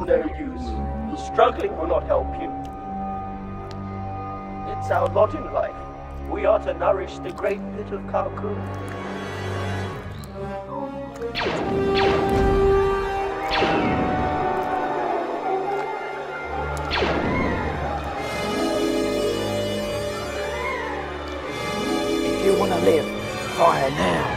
no use. Struggling will not help you. It's our lot in life. We are to nourish the great little carcoon. If you want to live, fire now.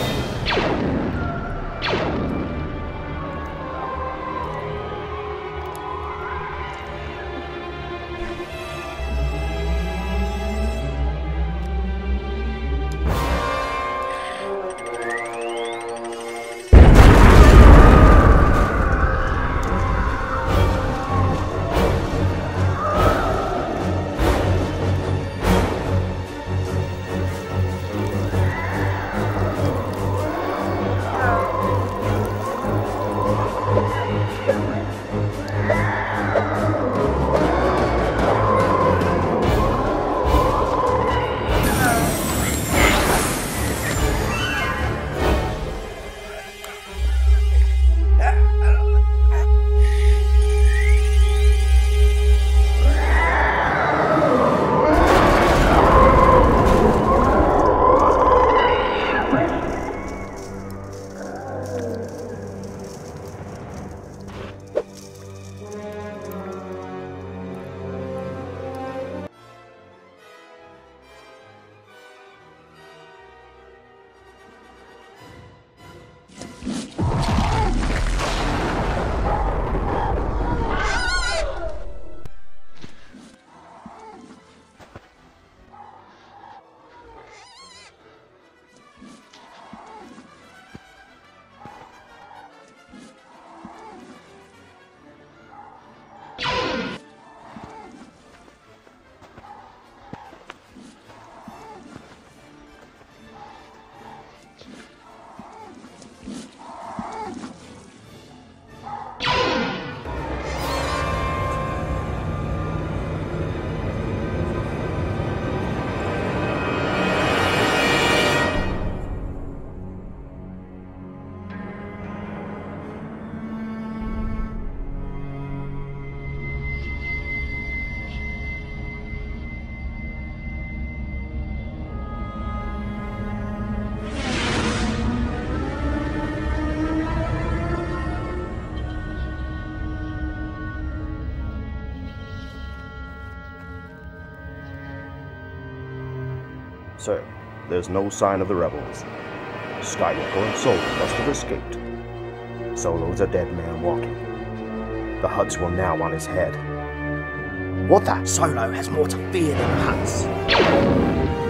Sir, there's no sign of the rebels. Skywalker and Solo must have escaped. Solo's a dead man walking. The Hutts were now on his head. What the? Solo has more to fear than the Hutts.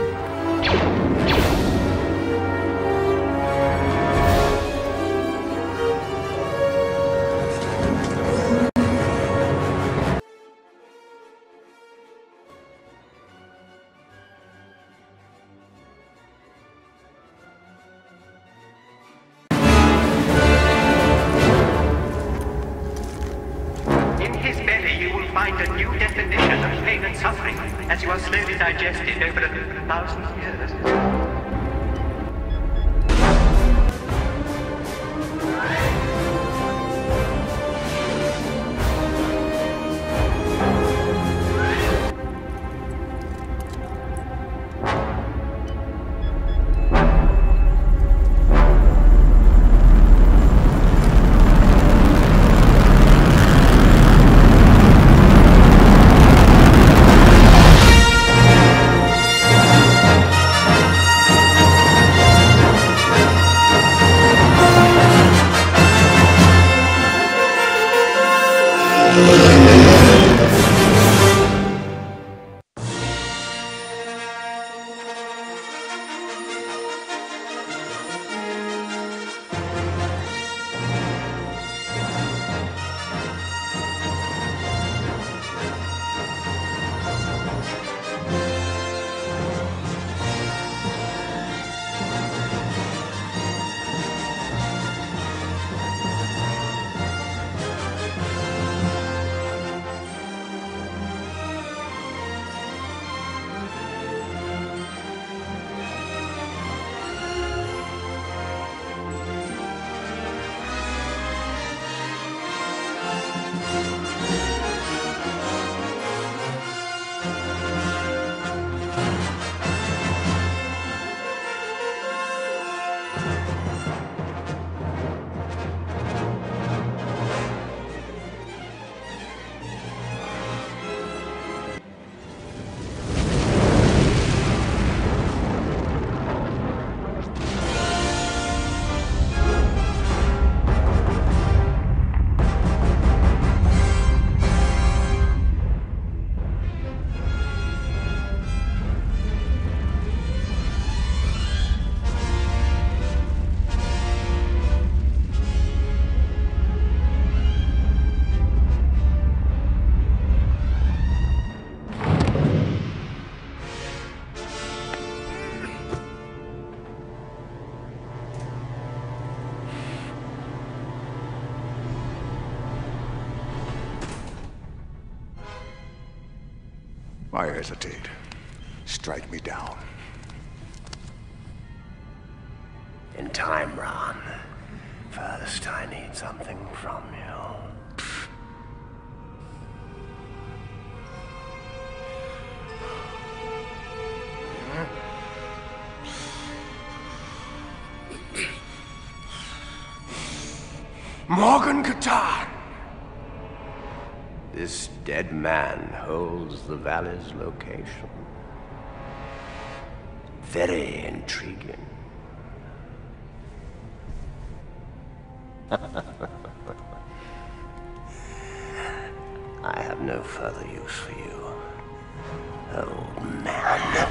Digested over 1,000 years. Why hesitate? Strike me down. In time, Ron. First, I need something from you. Morgan Katan! This dead man holds the valley's location. Very intriguing. I have no further use for you, old man.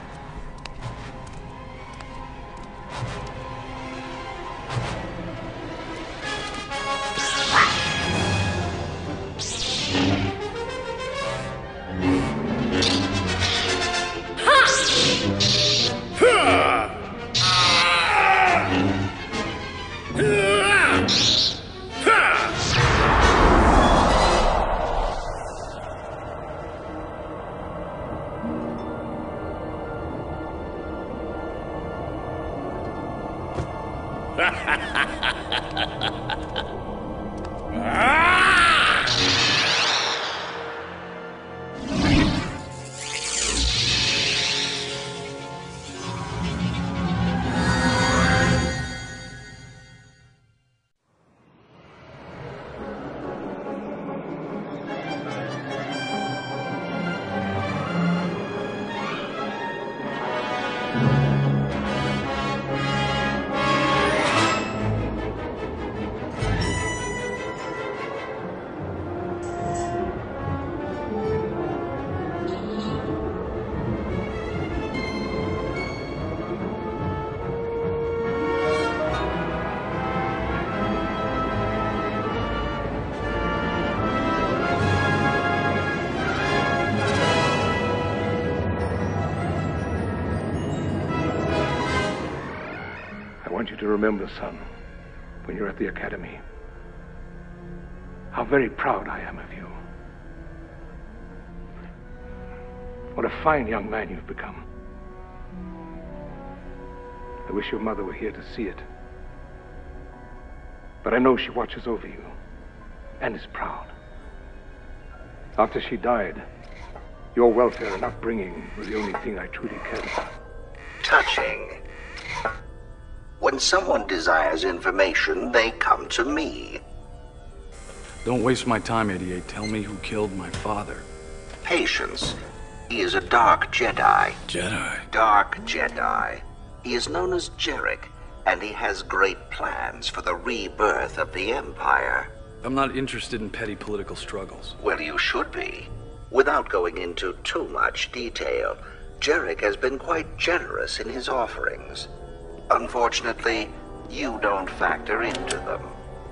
I want you to remember, son, when you're at the academy, how very proud I am of you. What a fine young man you've become. I wish your mother were here to see it. But I know she watches over you and is proud. After she died, your welfare and upbringing were the only thing I truly cared about. Touching. When someone desires information, they come to me. Don't waste my time, 88. Tell me who killed my father. Patience. He is a dark Jedi. Jedi? Dark Jedi. He is known as Jarek, and he has great plans for the rebirth of the Empire. I'm not interested in petty political struggles. Well, you should be. Without going into too much detail, Jarek has been quite generous in his offerings. Unfortunately, you don't factor into them.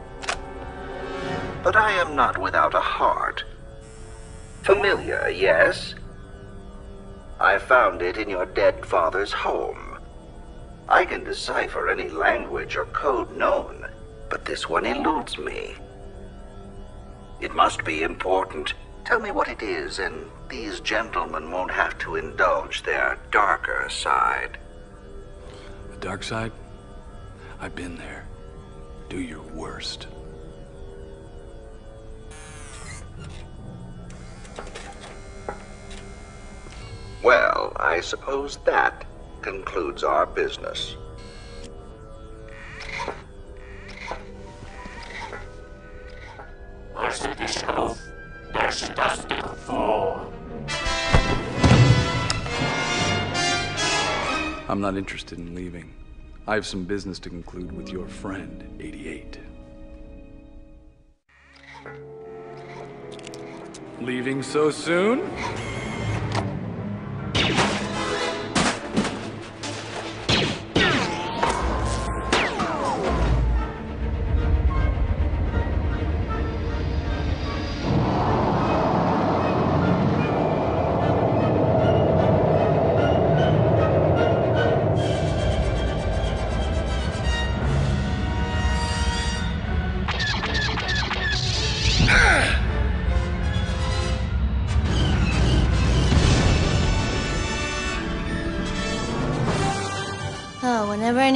But I am not without a heart. Familiar, yes? I found it in your dead father's home. I can decipher any language or code known, but this one eludes me. It must be important. Tell me what it is, and these gentlemen won't have to indulge their darker side. The dark side? I've been there. Do your worst. Well, I suppose that concludes our business. I'm not interested in leaving. I have some business to conclude with your friend, 88. Leaving so soon?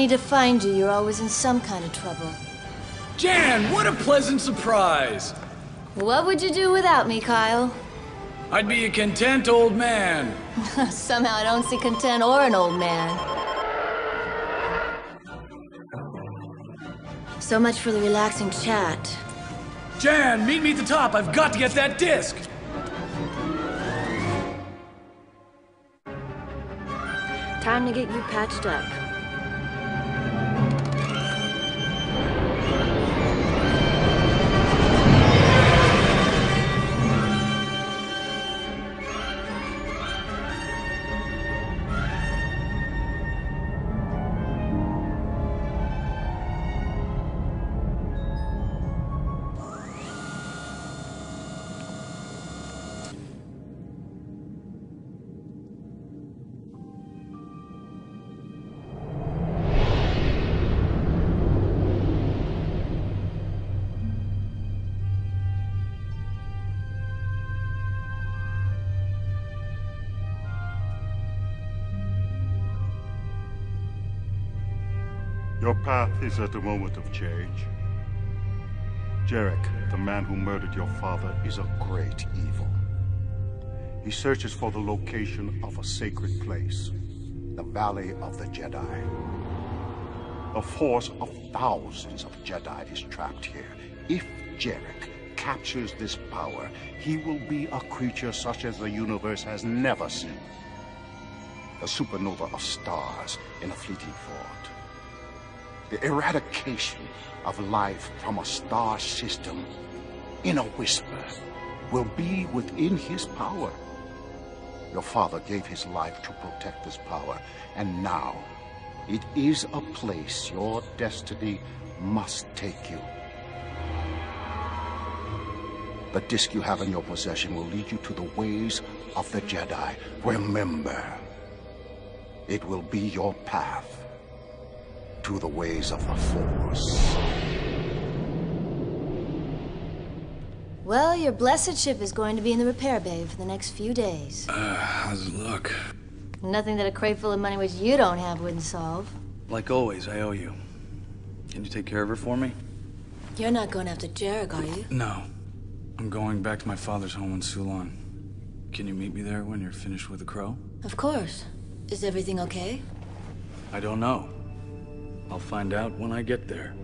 need to find you, you're always in some kind of trouble. Jan, what a pleasant surprise! What would you do without me, Kyle? I'd be a content old man. Somehow I don't see content or an old man. So much for the relaxing chat. Jan, meet me at the top. I've got to get that disc. Time to get you patched up. Your path is at a moment of change. Jarek, the man who murdered your father, is a great evil. He searches for the location of a sacred place, the Valley of the Jedi. A force of thousands of Jedi is trapped here. If Jarek captures this power, he will be a creature such as the universe has never seen. A supernova of stars in a fleeting thought. The eradication of life from a star system, in a whisper, will be within his power. Your father gave his life to protect this power, and now it is a place your destiny must take you. The disc you have in your possession will lead you to the ways of the Jedi. Remember, it will be your path to the ways of the Force. Well, your blessed ship is going to be in the repair bay for the next few days. How's it look? Nothing that a crate full of money which you don't have wouldn't solve. Like always, I owe you. Can you take care of her for me? You're not going after Jarek, are you? No. I'm going back to my father's home in Sulan. Can you meet me there when you're finished with the crow? Of course. Is everything okay? I don't know. I'll find out when I get there.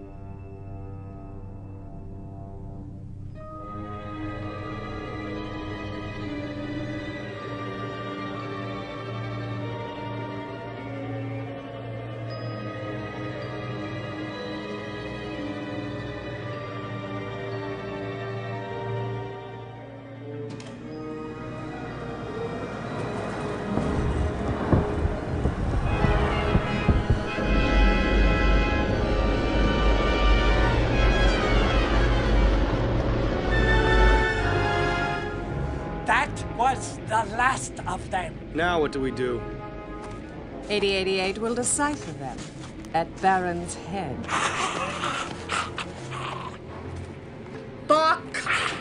The last of them. Now what do we do? 8088 will decipher them at Baron's Head. Fuck!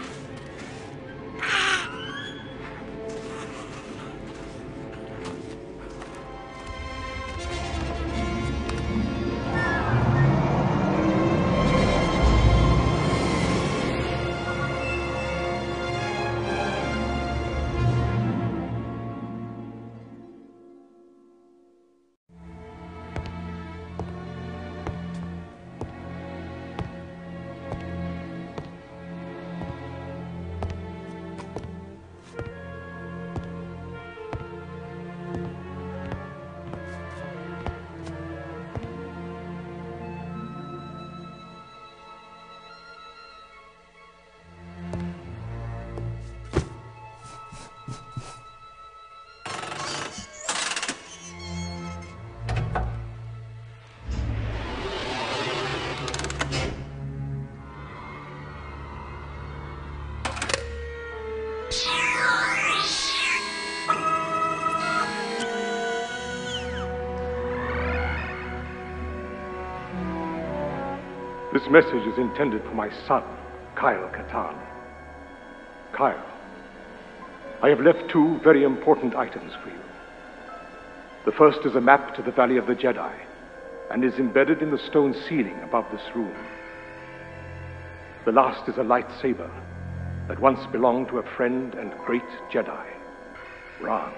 This message is intended for my son, Kyle Katarn. Kyle, I have left two very important items for you. The first is a map to the Valley of the Jedi, and is embedded in the stone ceiling above this room. The last is a lightsaber that once belonged to a friend and great Jedi, Ron.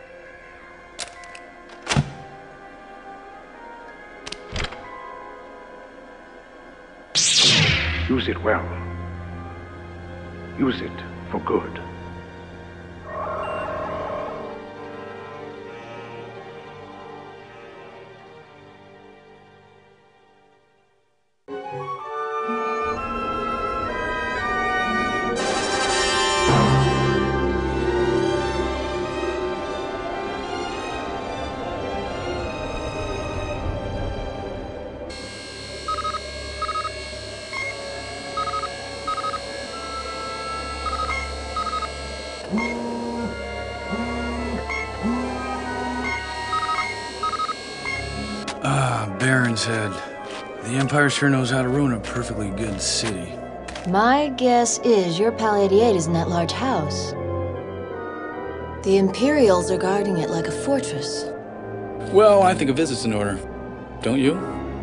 Use it well. Use it for good. Baron's Head. The Empire sure knows how to ruin a perfectly good city. My guess is your Pal 88 is in that large house. The Imperials are guarding it like a fortress. Well, I think a visit's in order. Don't you?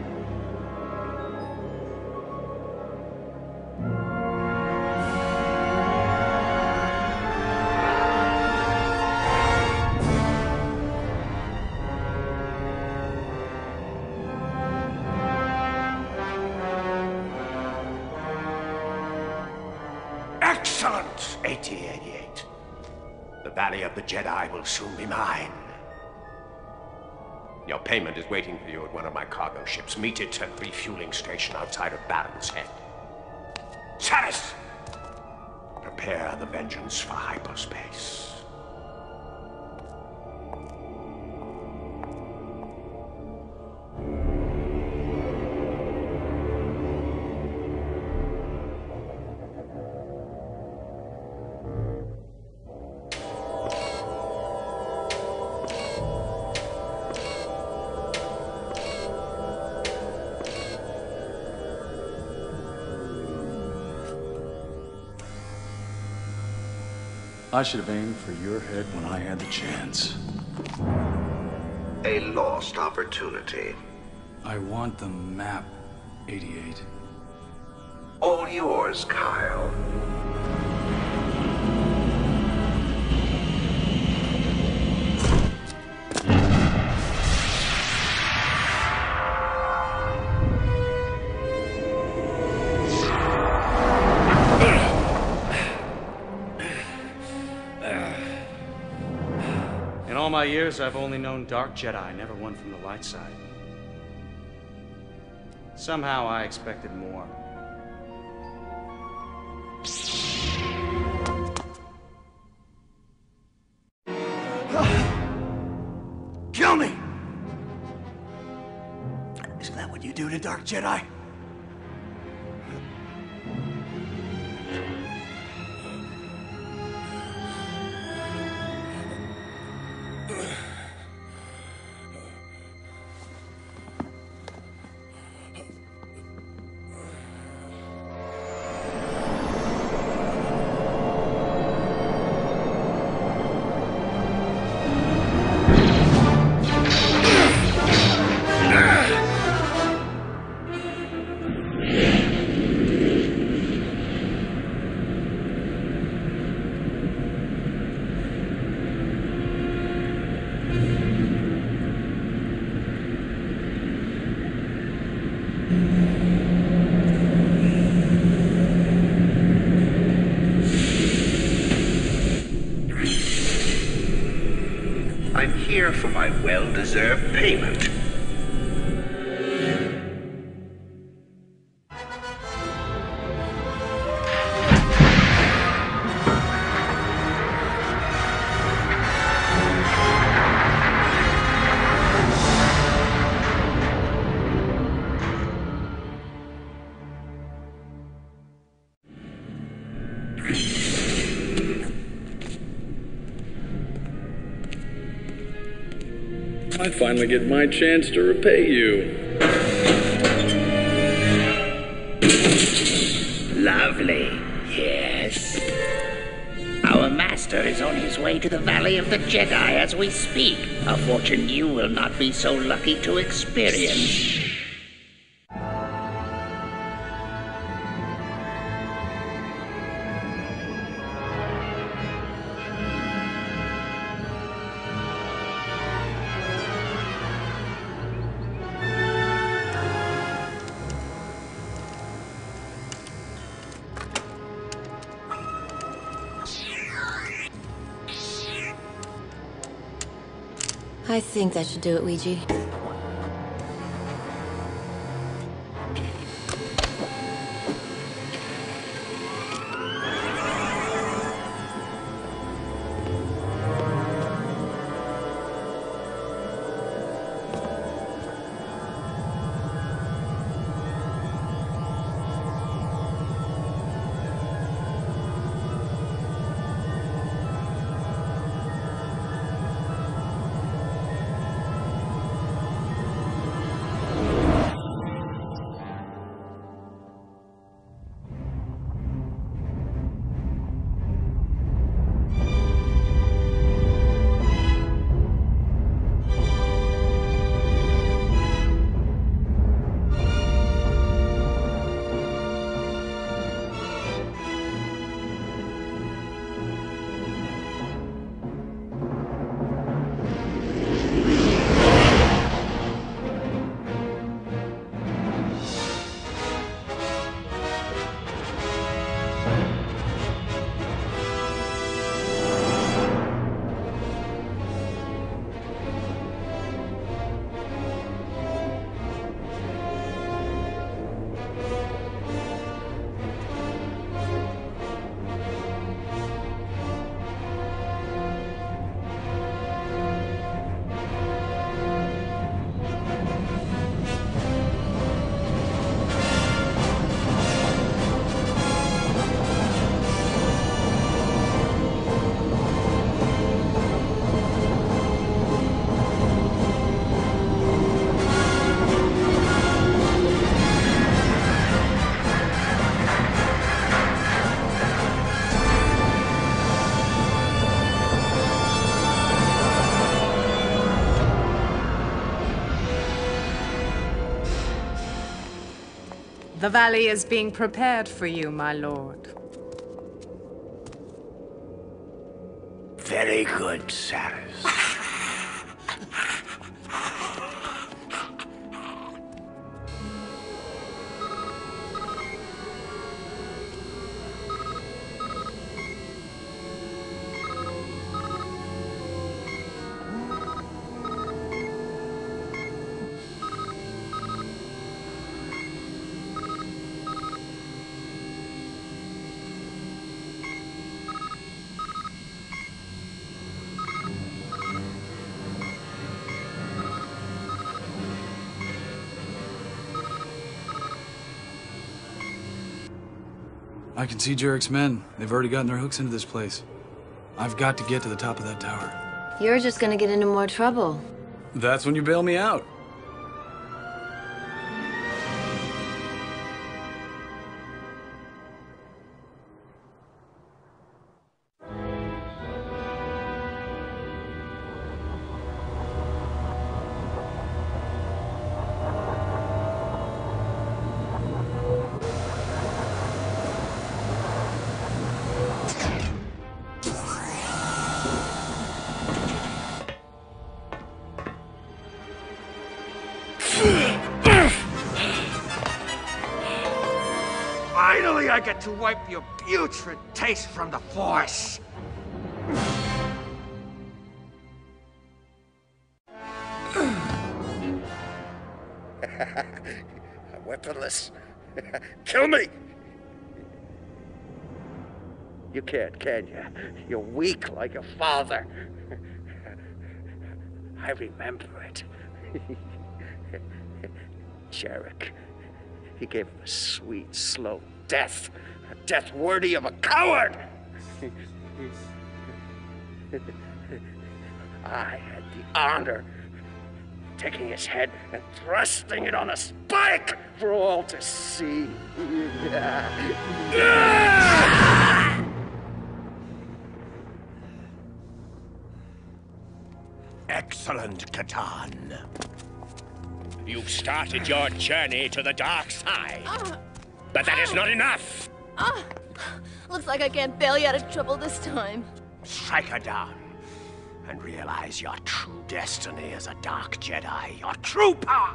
Excellent, 8088. The Valley of the Jedi will soon be mine. Your payment is waiting for you at one of my cargo ships. Meet it at the refueling station outside of Baron's Head. Saris! Prepare the vengeance for hyperspace. I should have aimed for your head when I had the chance. A lost opportunity. I want the map, 88. All yours, Kyle. In all my years, I've only known dark Jedi, never one from the light side. Somehow I expected more. Kill me! Isn't that what you do to dark Jedi? I'm here for my well-deserved payment. I finally get my chance to repay you. Lovely, yes. Our master is on his way to the Valley of the Jedi as we speak, a fortune you will not be so lucky to experience. I think that should do it, Ouija. The valley is being prepared for you, my lord. Very good, Sarlac. I can see Jarek's men. They've already gotten their hooks into this place. I've got to get to the top of that tower. You're just gonna get into more trouble. That's when you bail me out. Finally, I get to wipe your putrid taste from the Force. I'm weaponless. Kill me! You can't, can you? You're weak like your father. I remember it. Jarek. He gave him a sweet, slow death. A death worthy of a coward! I had the honor of taking his head and thrusting it on a spike for all to see. Excellent, Katan. You've started your journey to the dark side. But that is not enough! Looks like I can't bail you out of trouble this time. Strike her down and realize your true destiny as a Dark Jedi, your true power!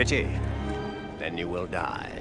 Pity. Then you will die.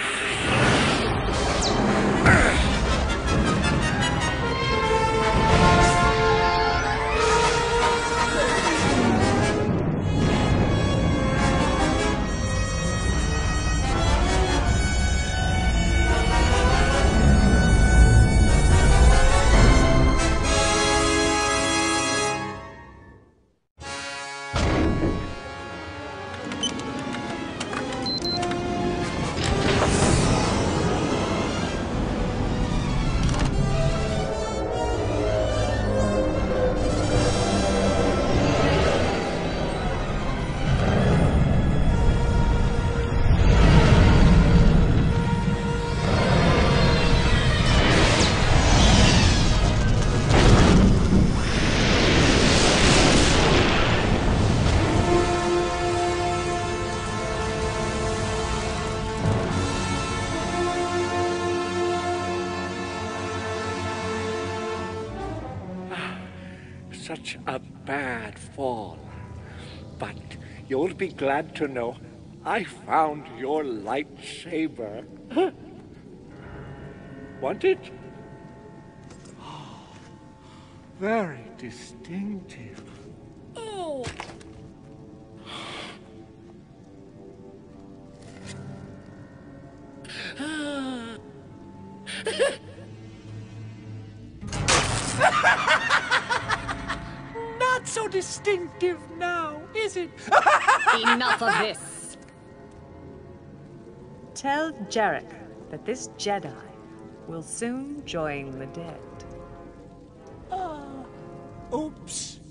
Such a bad fall. But you'll be glad to know I found your lightsaber. Want it? Oh, very distinctive. Oh. Not so distinctive now, is it? Enough of this. Tell Jarek that this Jedi will soon join the dead. Oops.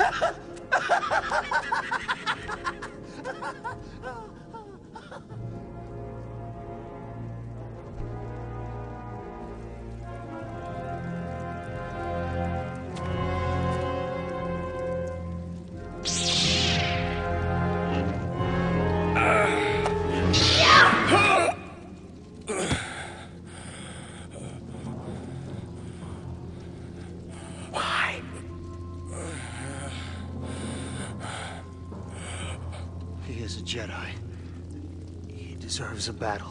Jedi. He deserves a battle.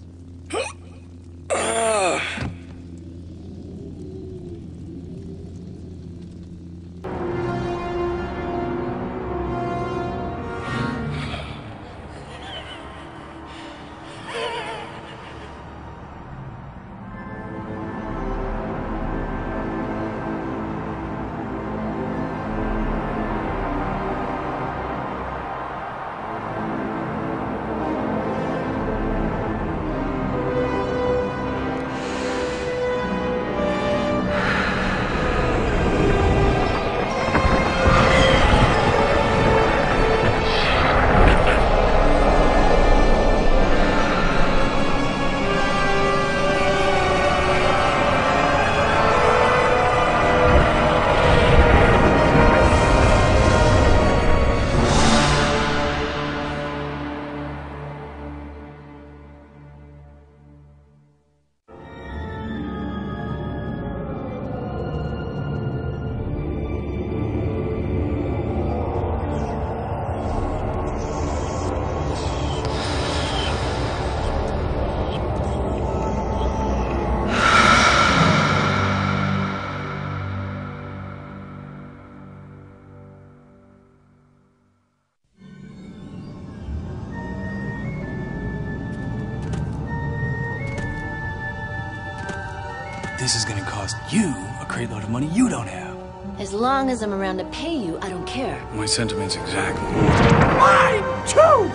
This is gonna cost you a crate load of money you don't have. As long as I'm around to pay you, I don't care. My sentiments exactly. Mine too!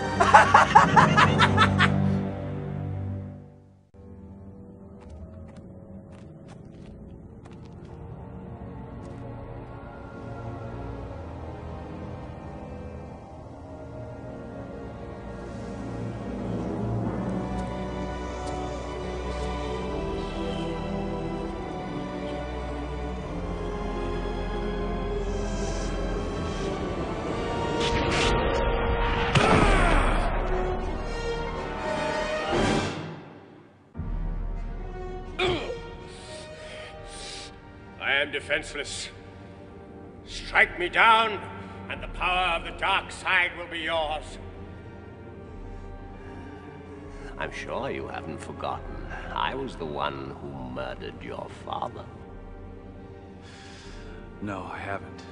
Defenseless. Strike me down, and the power of the dark side will be yours. I'm sure you haven't forgotten. I was the one who murdered your father. No, I haven't.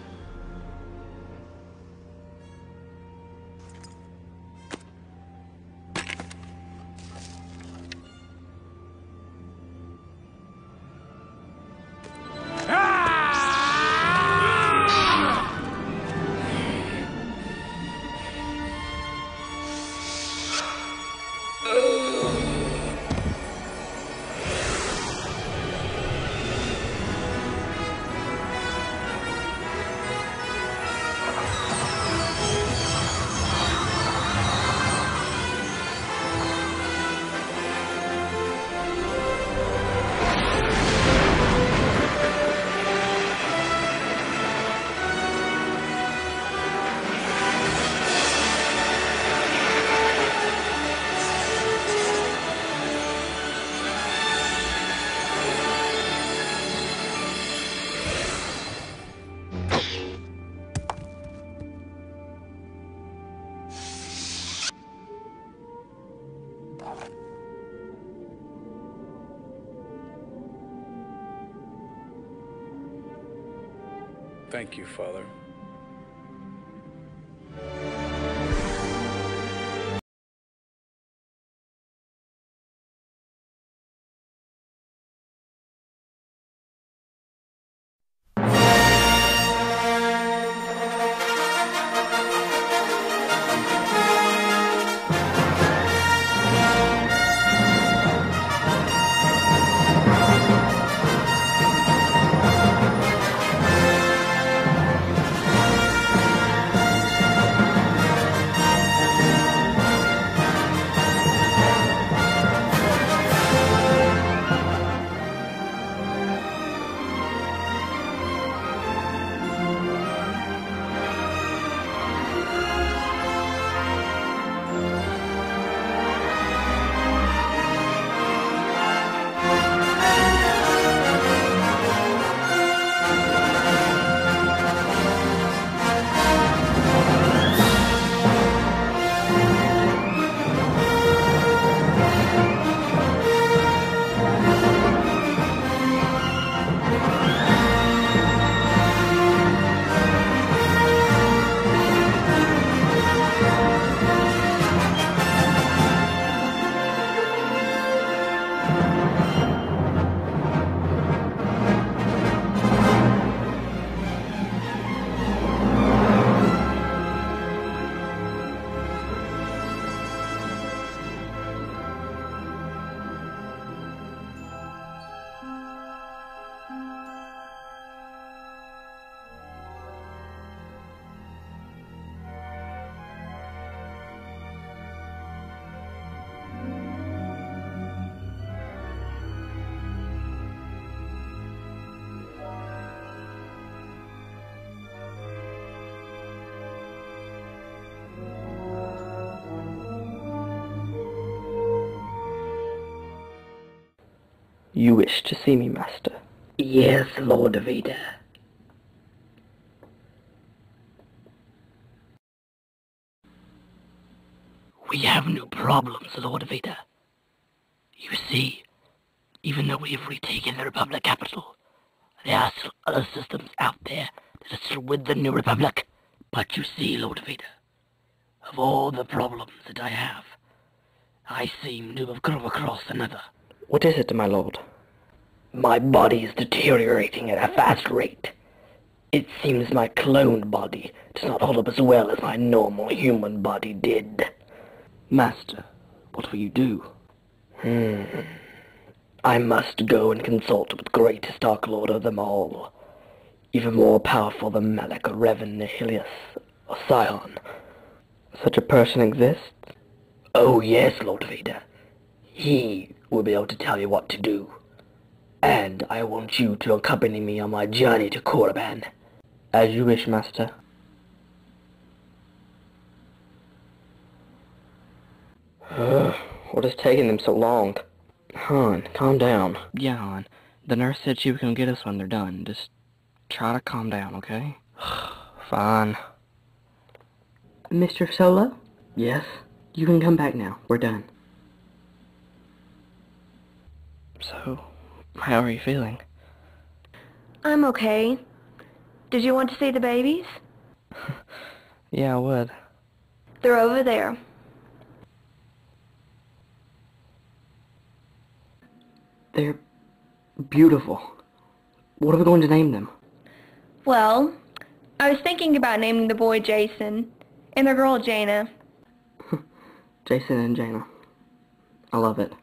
Thank you, Father. You wish to see me, Master? Yes, Lord Vader. We have new problems, Lord Vader. You see, even though we have retaken the Republic capital, there are still other systems out there that are still with the New Republic. But you see, Lord Vader, of all the problems that I have, I seem to have come across another. What is it, my lord? My body is deteriorating at a fast rate. It seems my cloned body does not hold up as well as my normal human body did. Master, what will you do? I must go and consult with the greatest Dark Lord of them all, even more powerful than Malak or Revan Nihilius or Sion. Such a person exists? Oh yes, Lord Vader. He will be able to tell you what to do. And I want you to accompany me on my journey to Korriban. As you wish, Master. What is taking them so long? Han, calm down. Yeah, Han. The nurse said she was going to get us when they're done. Just try to calm down, okay? Fine. Mr. Solo? Yes? You can come back now. We're done. So, how are you feeling? I'm okay. Did you want to see the babies? Yeah, I would. They're over there. They're beautiful. What are we going to name them? Well, I was thinking about naming the boy Jason and the girl Jaina. Jason and Jaina. I love it.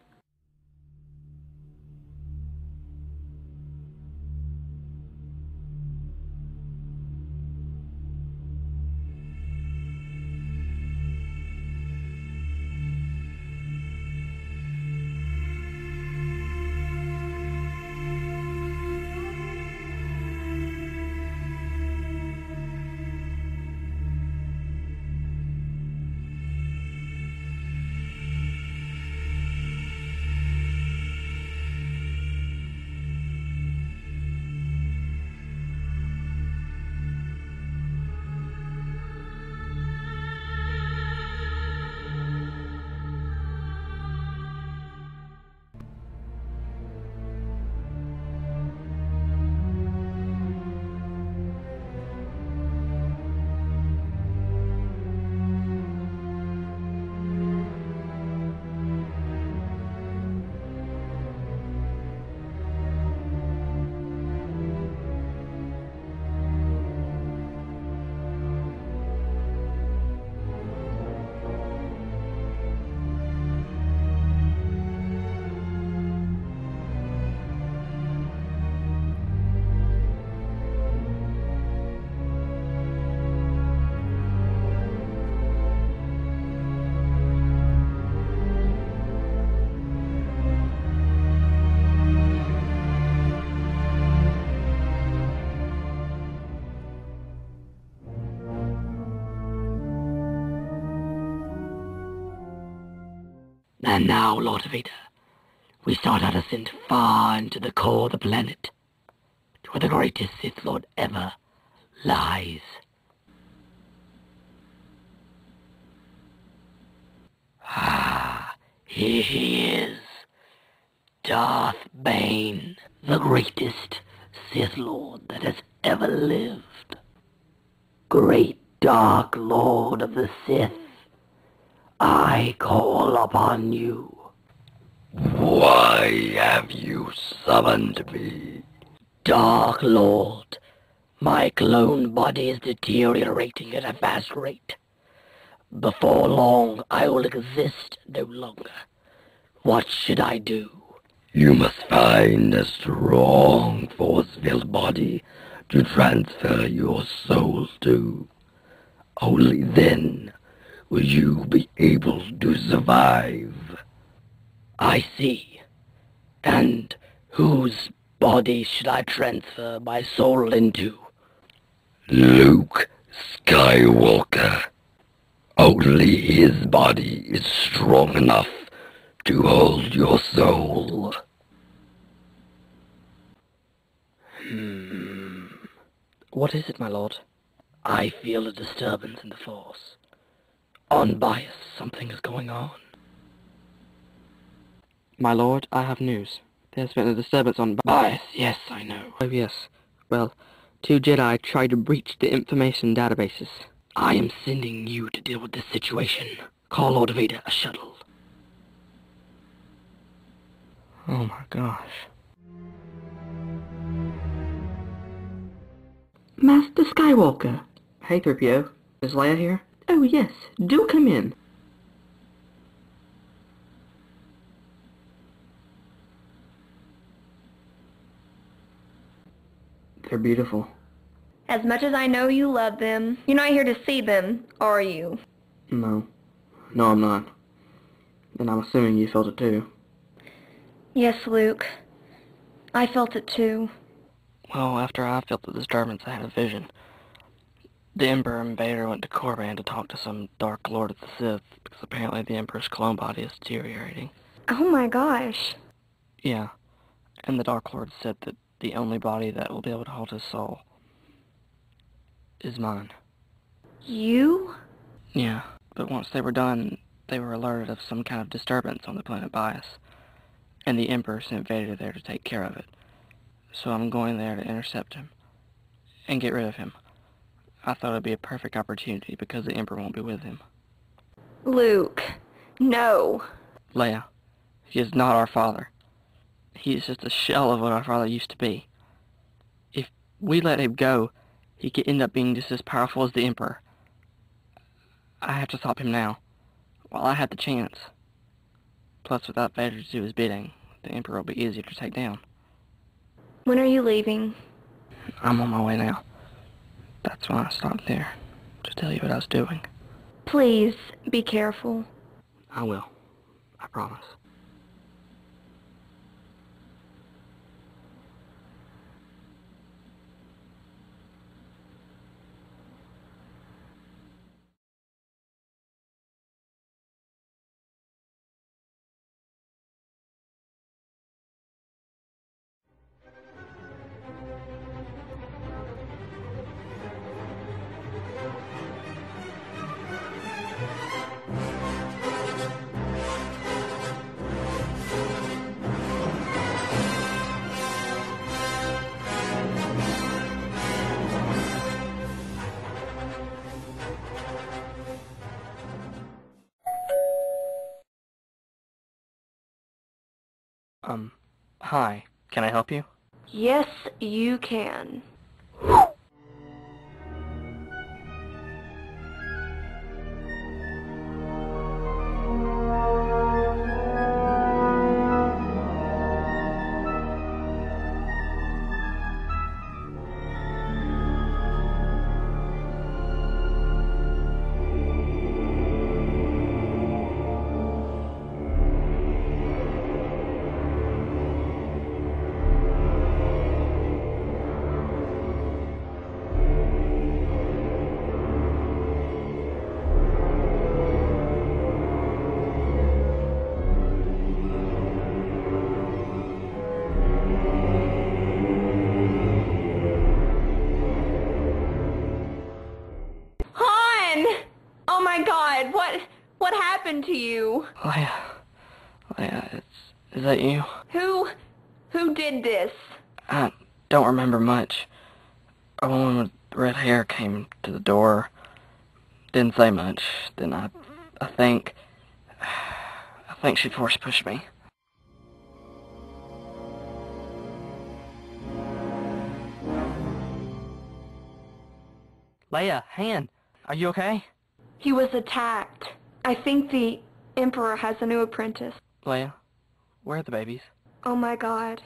And now, Lord Vader, we start our ascent far into the core of the planet, to where the greatest Sith Lord ever lies. Here he is, Darth Bane, the greatest Sith Lord that has ever lived. Great Dark Lord of the Sith, I call upon you. Why have you summoned me? Dark Lord, my clone body is deteriorating at a fast rate. Before long, I will exist no longer. What should I do? You must find a strong force-filled body to transfer your soul to. Only then will you be able to survive. I see. And whose body should I transfer my soul into? Luke Skywalker. Only his body is strong enough to hold your soul. What is it, my lord? I feel a disturbance in the Force. On bias, something is going on. My lord, I have news. There's been a disturbance on bias. Yes, I know. Oh, yes. Well, 2 Jedi tried to breach the information databases. I am sending you to deal with this situation. Call Lord Vader a shuttle. Oh my gosh. Master Skywalker. Hey, 3PO. Is Leia here? Oh yes, do come in. They're beautiful. As much as I know you love them, you're not here to see them, are you? No. No, I'm not. And I'm assuming you felt it too. Yes, Luke. I felt it too. Well, after I felt the disturbance, I had a vision. The Emperor and Vader went to Korriban to talk to some Dark Lord of the Sith, because apparently the Emperor's clone body is deteriorating. Oh my gosh. Yeah, and the Dark Lord said that the only body that will be able to hold his soul is mine. You? Yeah, but once they were done, they were alerted of some kind of disturbance on the planet Bias. and the Emperor sent Vader there to take care of it. So I'm going there to intercept him and get rid of him. I thought it'd be a perfect opportunity because the Emperor won't be with him. Luke, no. Leia, he is not our father. He is just a shell of what our father used to be. If we let him go, he could end up being just as powerful as the Emperor. I have to stop him now, while I have the chance. Plus, without Vader to do his bidding, the Emperor will be easier to take down. When are you leaving? I'm on my way now. That's why I stopped there, to tell you what I was doing. Please, be careful. I will. I promise. Hi. Can I help you? Yes, you can. What happened to you? Leia, is that you? Who did this? I don't remember much. A woman with red hair came to the door. Didn't say much. Then I think she force pushed me. Leia, Han, are you okay? He was attacked. I think the Emperor has a new apprentice. Leia, where are the babies? Oh my God.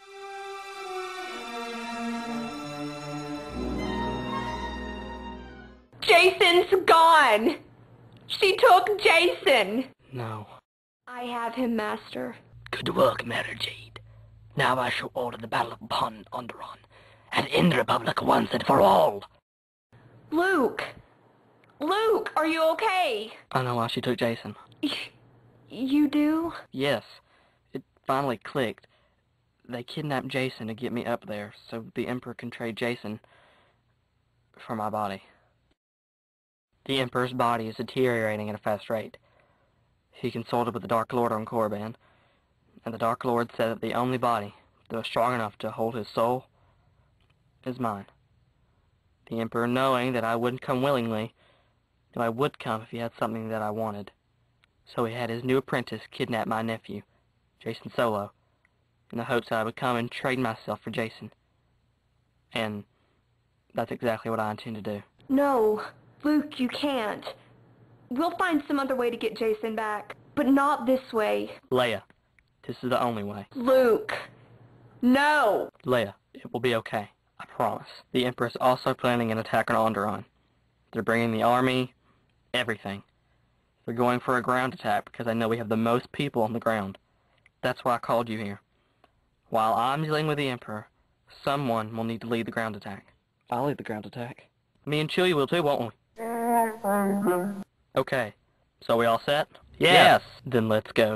Jason's gone! She took Jason! No. I have him, Master. Good work, Mary Jade. Now I shall order the Battle upon Onderon, and end the Republic once and for all. Luke! Luke, are you okay? I know why she took Jason. You do? Yes. It finally clicked. They kidnapped Jason to get me up there, so the Emperor can trade Jason for my body. The Emperor's body is deteriorating at a fast rate. He consulted with the Dark Lord on Korriban, and the Dark Lord said that the only body that was strong enough to hold his soul is mine. The Emperor, knowing that I wouldn't come willingly, knew I would come if he had something that I wanted. So he had his new apprentice kidnap my nephew, Jason Solo, in the hopes that I would come and trade myself for Jason. And that's exactly what I intend to do. No, Luke, you can't. We'll find some other way to get Jason back, but not this way. Leia, this is the only way. Luke, no! Leia, it will be okay. I promise. The Emperor is also planning an attack on Onderon. They're bringing the army, everything. They're going for a ground attack because I know we have the most people on the ground. That's why I called you here. While I'm dealing with the Emperor, someone will need to lead the ground attack. I'll lead the ground attack. Me and Chewie will too, won't we? Okay, so we all set? Yes! Then let's go.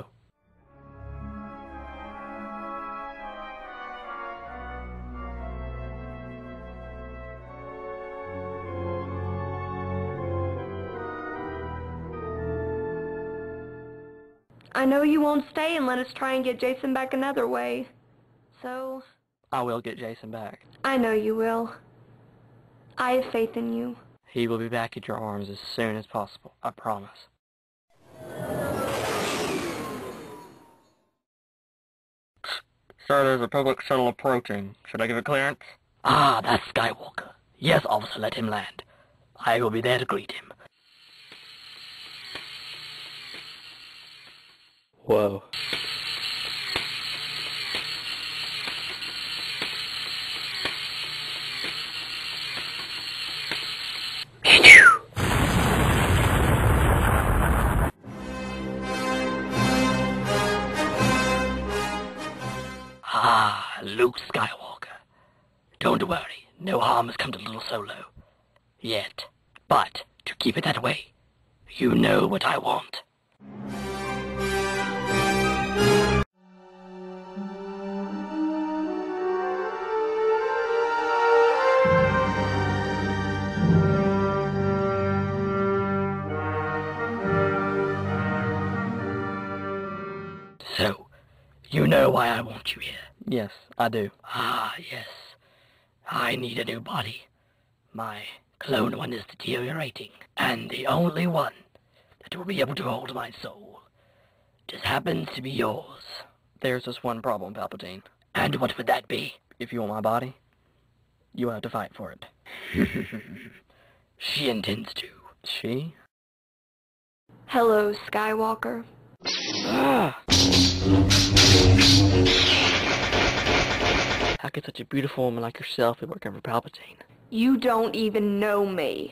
I know you won't stay and let us try and get Jason back another way. So... I will get Jason back. I know you will. I have faith in you. He will be back at your arms as soon as possible. I promise. Sir, there's a public shuttle approaching. Should I give it clearance? Ah, that's Skywalker. Yes, officer, let him land. I will be there to greet him. Whoa. Ah, Luke Skywalker. Don't worry, no harm has come to little Solo. Yet. But, to keep it that way, you know what I want. So, you know why I want you here. Yes, I do. Ah, yes. I need a new body. My clone one is deteriorating, and the only one that will be able to hold my soul just happens to be yours. There's just one problem, Palpatine. And what would that be? If you want my body, you will have to fight for it. She intends to. She? Hello, Skywalker. How could such a beautiful woman like yourself be working for Palpatine? You don't even know me.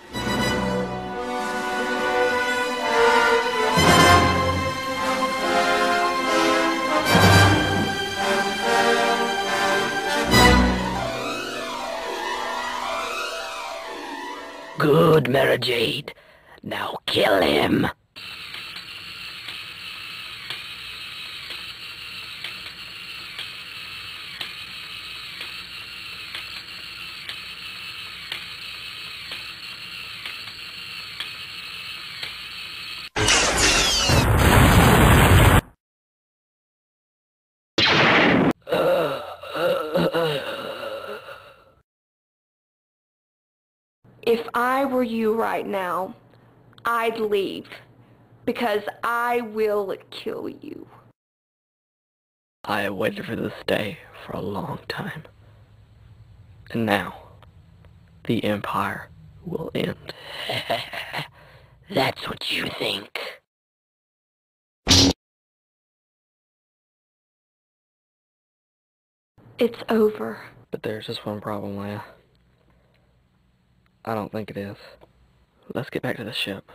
Good, Mara Jade. Now kill him. If I were you right now, I'd leave, because I will kill you. I have waited for this day for a long time. And now, the Empire will end. That's what you think. It's over. But there's just one problem, Leia. I don't think it is. Let's get back to the ship.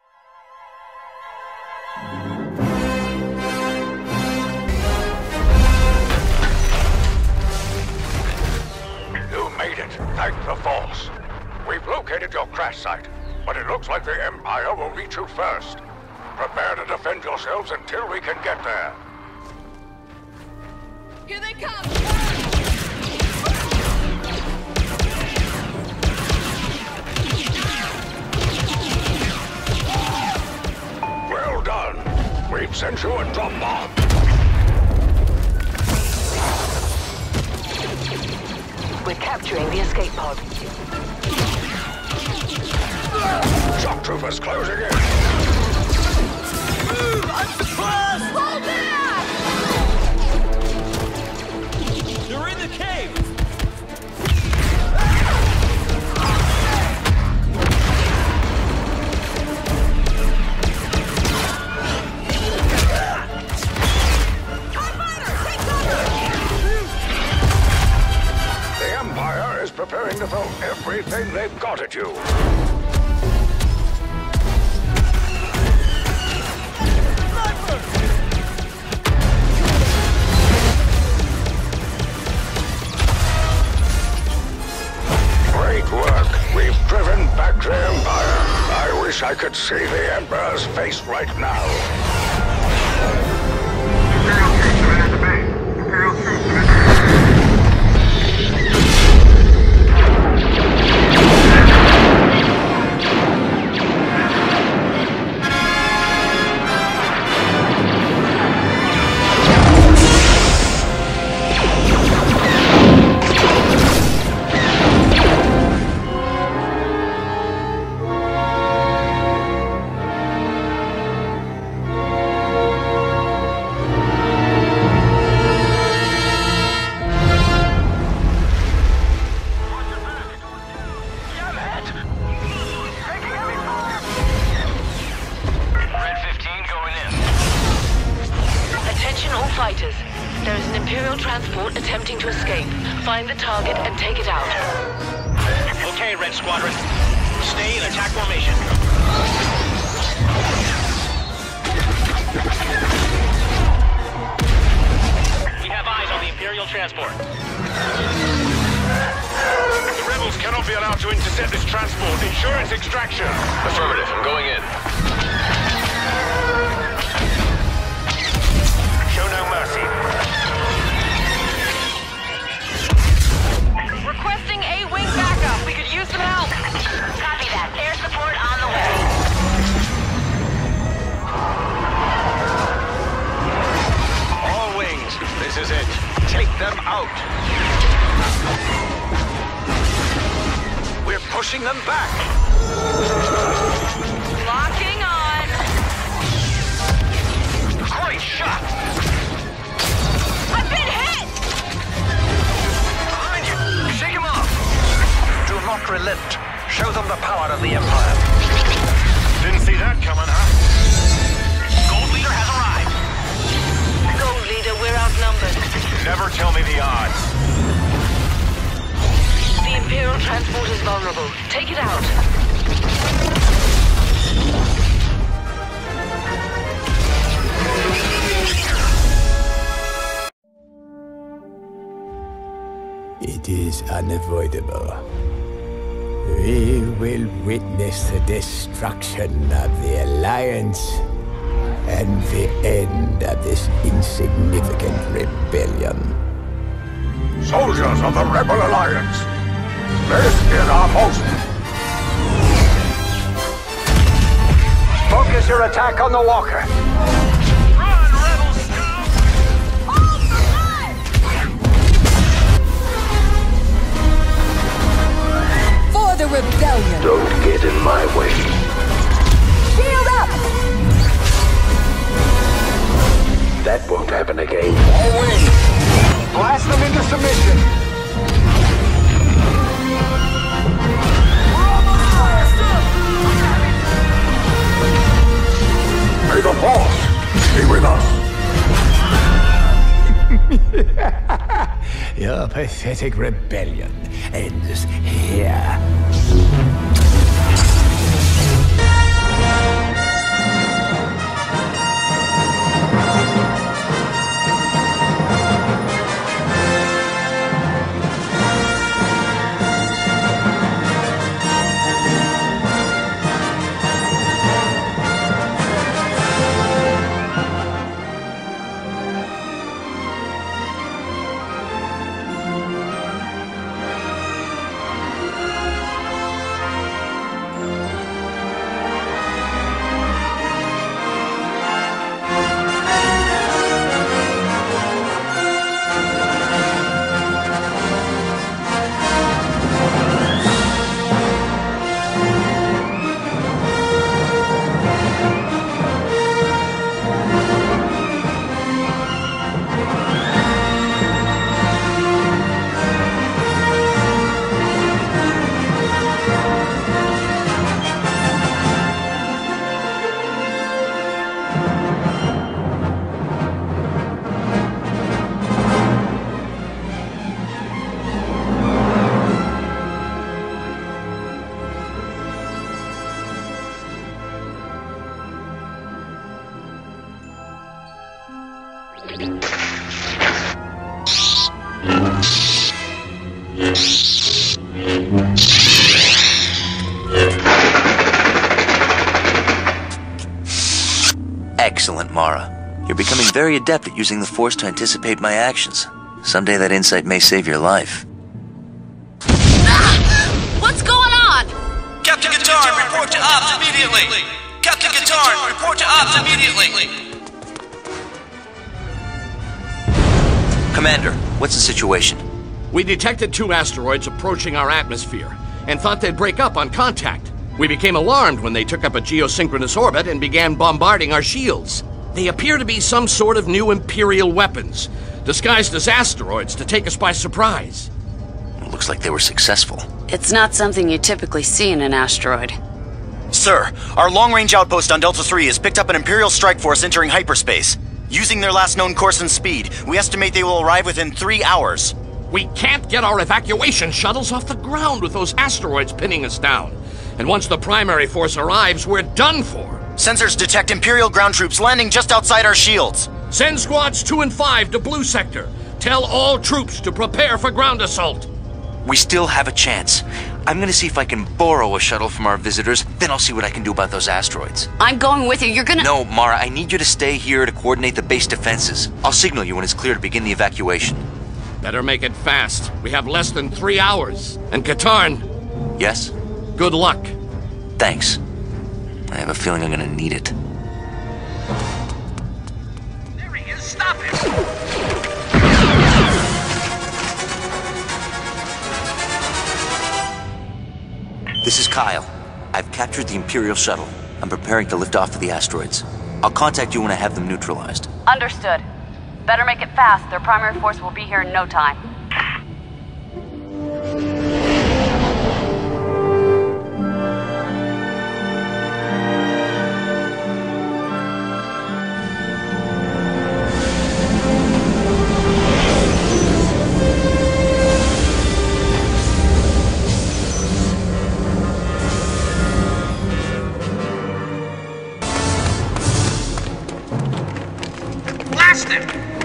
You made it, thank the Force. We've located your crash site, but it looks like the Empire will reach you first. Prepare to defend yourselves until we can get there. Here they come! Well done. We've sent you a drop bomb. We're capturing the escape pod. Shock troopers closing in. Move! I'm surprised! Hold back! They're in the cave! The Empire is preparing to throw everything they've got at you. Great work. We've driven back the Empire. I wish I could see the Emperor's face right now. Imperial troops are at the base. Imperial troops are at the squadron. Stay in attack formation. We have eyes on the Imperial transport. The rebels cannot be allowed to intercept this transport. Insurance extraction. Affirmative. I'm going in. Show no mercy. Requesting A-wing backup. We could use some help. Copy that. Air support on the way. All wings. This is it. Take them out. We're pushing them back. Locking on. Great shot. I've been hit! Behind you. Shake him off. Do not relent. Show them the power of the Empire. Didn't see that coming, huh? Gold Leader has arrived. Gold Leader, we're outnumbered. Never tell me the odds. The Imperial transport is vulnerable. Take it out. It is unavoidable. We will witness the destruction of the Alliance and the end of this insignificant rebellion. Soldiers of the Rebel Alliance, this is our post. Focus your attack on the walker. Run, rebel scum! Hold the line! For the rebellion! Don't get in my way. Shield up! That won't happen again. All wings. Blast them into submission. May the Force be with us. Your pathetic rebellion ends here. Excellent, Mara. You're becoming very adept at using the Force to anticipate my actions. Someday that insight may save your life. What's going on? Captain Guitar, report to Ops immediately. Captain Guitar, report to Ops immediately. Commander, what's the situation? We detected 2 asteroids approaching our atmosphere and thought they'd break up on contact. We became alarmed when they took up a geosynchronous orbit and began bombarding our shields. They appear to be some sort of new Imperial weapons, disguised as asteroids to take us by surprise. It looks like they were successful. It's not something you typically see in an asteroid. Sir, our long-range outpost on Delta 3 has picked up an Imperial strike force entering hyperspace. Using their last known course and speed, we estimate they will arrive within 3 hours. We can't get our evacuation shuttles off the ground with those asteroids pinning us down. And once the primary force arrives, we're done for. Sensors detect Imperial ground troops landing just outside our shields. Send squads 2 and 5 to Blue Sector. Tell all troops to prepare for ground assault. We still have a chance. I'm gonna see if I can borrow a shuttle from our visitors, then I'll see what I can do about those asteroids. I'm going with you. You're gonna... No, Mara, I need you to stay here to coordinate the base defenses. I'll signal you when it's clear to begin the evacuation. Better make it fast. We have less than 3 hours. And Katarn. Yes? Good luck. Thanks. I have a feeling I'm gonna need it. There he is! Stop him! This is Kyle. I've captured the Imperial shuttle. I'm preparing to lift off for the asteroids. I'll contact you when I have them neutralized. Understood. Better make it fast. Their primary force will be here in no time. Blast him!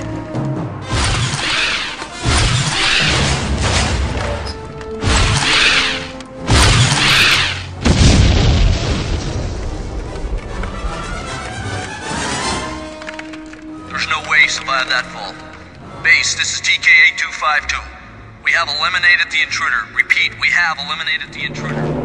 There's no way he survived that fall. Base, this is TK-8252. We have eliminated the intruder. Repeat, we have eliminated the intruder.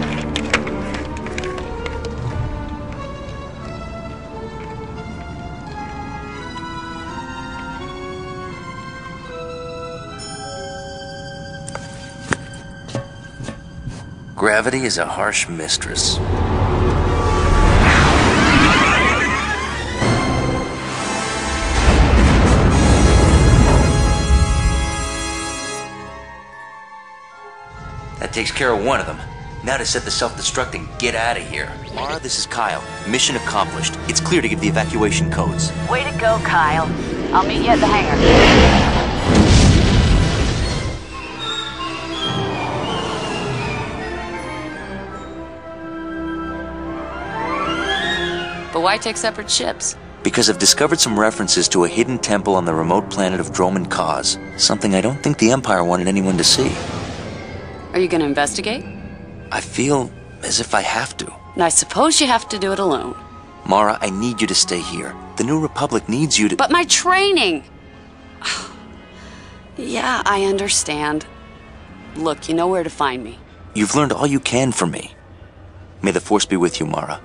Gravity is a harsh mistress. That takes care of one of them. Now to set the self-destruct and get out of here. Mara, this is Kyle. Mission accomplished. It's clear to give the evacuation codes. Way to go, Kyle. I'll meet you at the hangar. But why take separate ships? Because I've discovered some references to a hidden temple on the remote planet of Droman Kaz. Something I don't think the Empire wanted anyone to see. Are you going to investigate? I feel as if I have to. I suppose you have to do it alone. Mara, I need you to stay here. The New Republic needs you to— But my training! Yeah, I understand. Look, you know where to find me. You've learned all you can from me. May the Force be with you, Mara.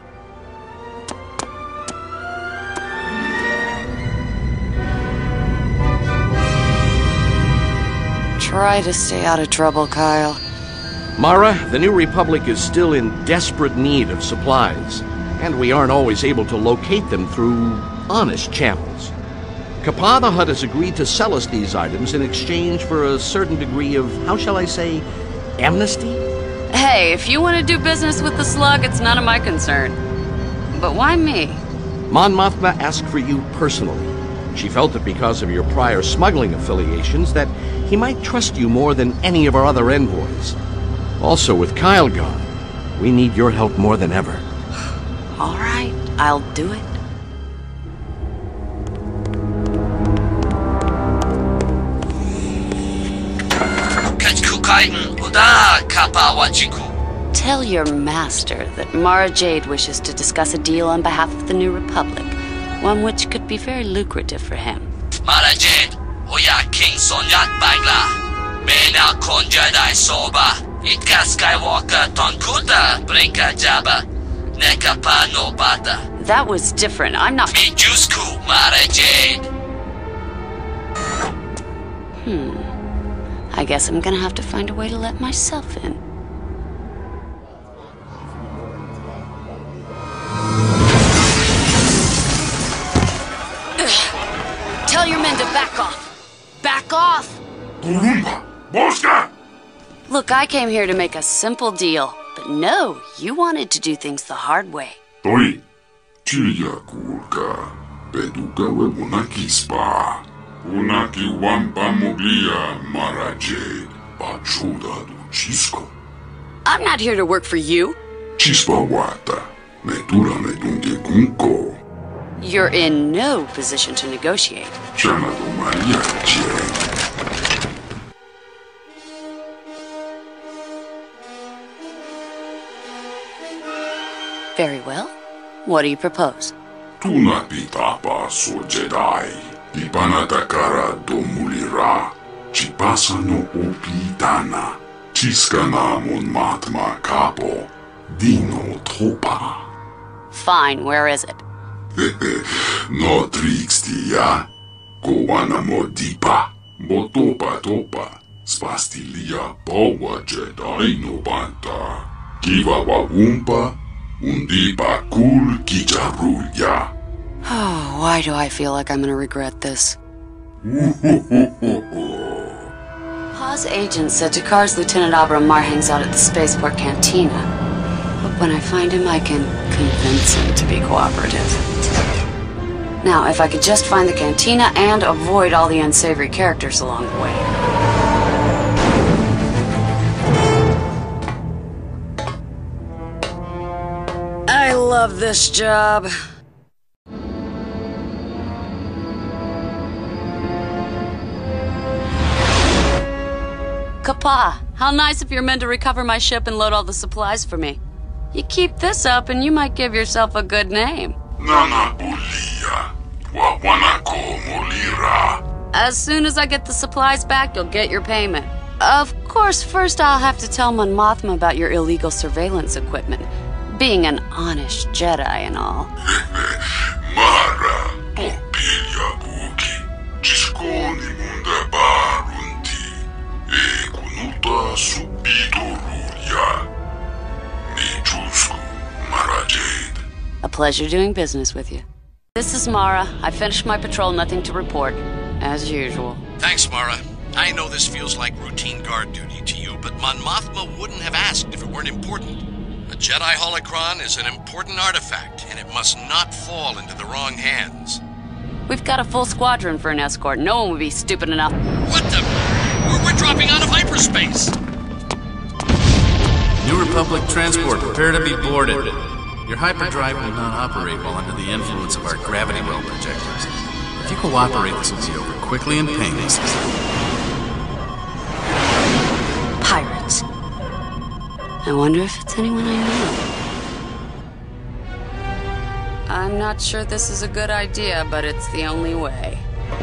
Try to stay out of trouble, Kyle. Mara, the New Republic is still in desperate need of supplies, and we aren't always able to locate them through honest channels. Kappa the Hutt has agreed to sell us these items in exchange for a certain degree of, how shall I say, amnesty? Hey, if you want to do business with the slug, it's none of my concern. But why me? Mon Mothma asked for you personally. She felt that because of your prior smuggling affiliations that he might trust you more than any of our other envoys. Also, with Kyle gone, we need your help more than ever. All right, I'll do it. Tell your master that Mara Jade wishes to discuss a deal on behalf of the New Republic, one which could be very lucrative for him. Mara Jade, Oya King Sonyak Bangla, Mena Kon Jedi Soba, Itka Skywalker Tonkuta, Brinka Jabba, Nekapa no Bata. That was different. I'm not. Mijusku, Mara Jade. I guess I'm gonna have to find a way to let myself in. Tell your men to back off. Back off! Look, I came here to make a simple deal. But no, you wanted to do things the hard way. Unaki wampa moglia, Mara Jade, pachuda du Chisco. I'm not here to work for you. Chispa wata, metura medunge gunko. You're in no position to negotiate. Chana do Maria Jade. Very well. What do you propose? Tuna pitapa so Jedi. Ipanatakara do mulira. Chipasa no opitana. Chiskana mon matma capo. Dino tropa. Fine, where is it? No trixtia. Gowana modipa. Botopa topa. Spastilia powa Jedi no banta. Kiva wa wumpa. Undipa kul kicharuya. Oh, why do I feel like I'm gonna regret this? Ha's agent said Takar's Lieutenant Abramar hangs out at the spaceport cantina. But when I find him, I can convince him to be cooperative. Now, if I could just find the cantina and avoid all the unsavory characters along the way. I love this job. Kapa, how nice of your men to recover my ship and load all the supplies for me. You keep this up and you might give yourself a good name. Nana bulia. Wawanako molira. As soon as I get the supplies back, you'll get your payment. Of course, first I'll have to tell Mon Mothma about your illegal surveillance equipment. Being an honest Jedi and all. Mara, Popilia buki. Chisconi munda barunti. E kunuta subito rulia. Nichusku, Mara Jade. A pleasure doing business with you. This is Mara. I finished my patrol, nothing to report. As usual. Thanks, Mara. I know this feels like routine guard duty to you, but Mon Mothma wouldn't have asked if it weren't important. A Jedi holocron is an important artifact, and it must not fall into the wrong hands. We've got a full squadron for an escort. No one would be stupid enough. What the? We're dropping out of hyperspace! New Republic transport, prepare to be boarded. Your hyperdrive will not operate while under the influence of our gravity well projectors. If you cooperate, this will be over quickly and painlessly. Pirates. I wonder if it's anyone I know. I'm not sure this is a good idea, but it's the only way.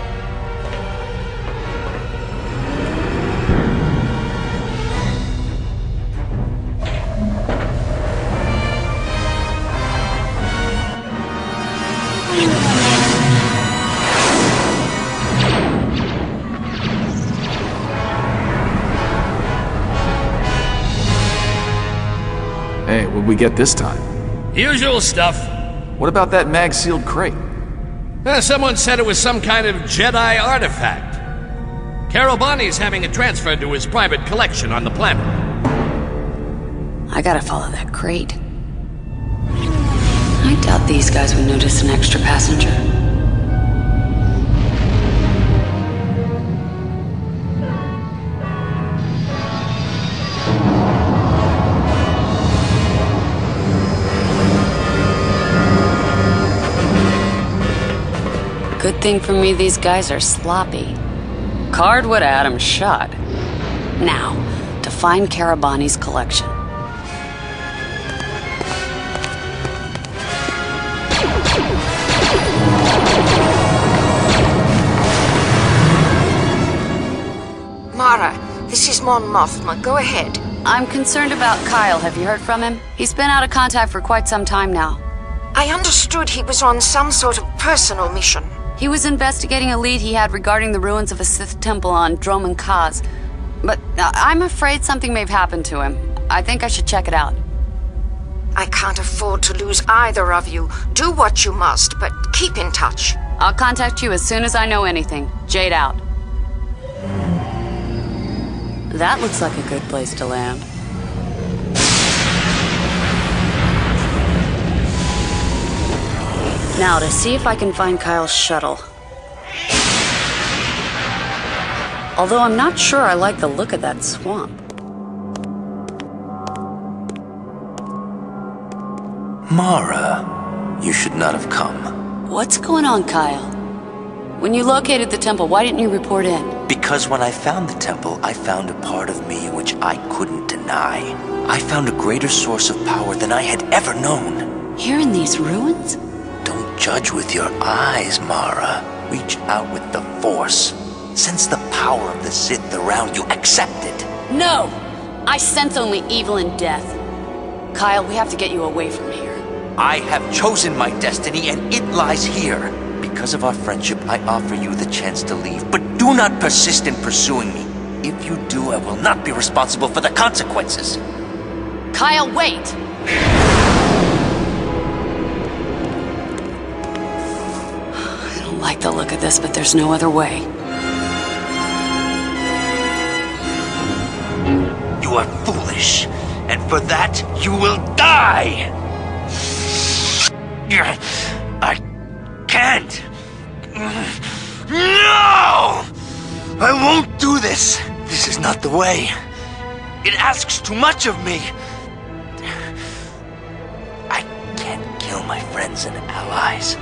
Hey, what'd we get this time? Usual stuff. What about that mag-sealed crate? Someone said it was some kind of Jedi artifact. Karabani's having it transferred to his private collection on the planet. I gotta follow that crate. I doubt these guys would notice an extra passenger. Good thing for me these guys are sloppy. Card would have had him shot. Now, to find Karabani's collection. Mara, this is Mon Mothma. Go ahead. I'm concerned about Kyle. Have you heard from him? He's been out of contact for quite some time now. I understood he was on some sort of personal mission. He was investigating a lead he had regarding the ruins of a Sith temple on Droman Kaz. But I'm afraid something may have happened to him. I think I should check it out. I can't afford to lose either of you. Do what you must, but keep in touch. I'll contact you as soon as I know anything. Jade out. That looks like a good place to land. Now, to see if I can find Kyle's shuttle. Although I'm not sure I like the look of that swamp. Mara, you should not have come. What's going on, Kyle? When you located the temple, why didn't you report in? Because when I found the temple, I found a part of me which I couldn't deny. I found a greater source of power than I had ever known. Here in these ruins? Don't judge with your eyes, Mara. Reach out with the Force. Sense the power of the Sith around you. Accept it. No! I sense only evil and death. Kyle, we have to get you away from here. I have chosen my destiny, and it lies here. Because of our friendship, I offer you the chance to leave, but do not persist in pursuing me. If you do, I will not be responsible for the consequences. Kyle, wait! I don't like the look of this, but there's no other way. You are foolish, and for that, you will die! I can't! No! I won't do this! This is not the way. It asks too much of me. I can't kill my friends and allies.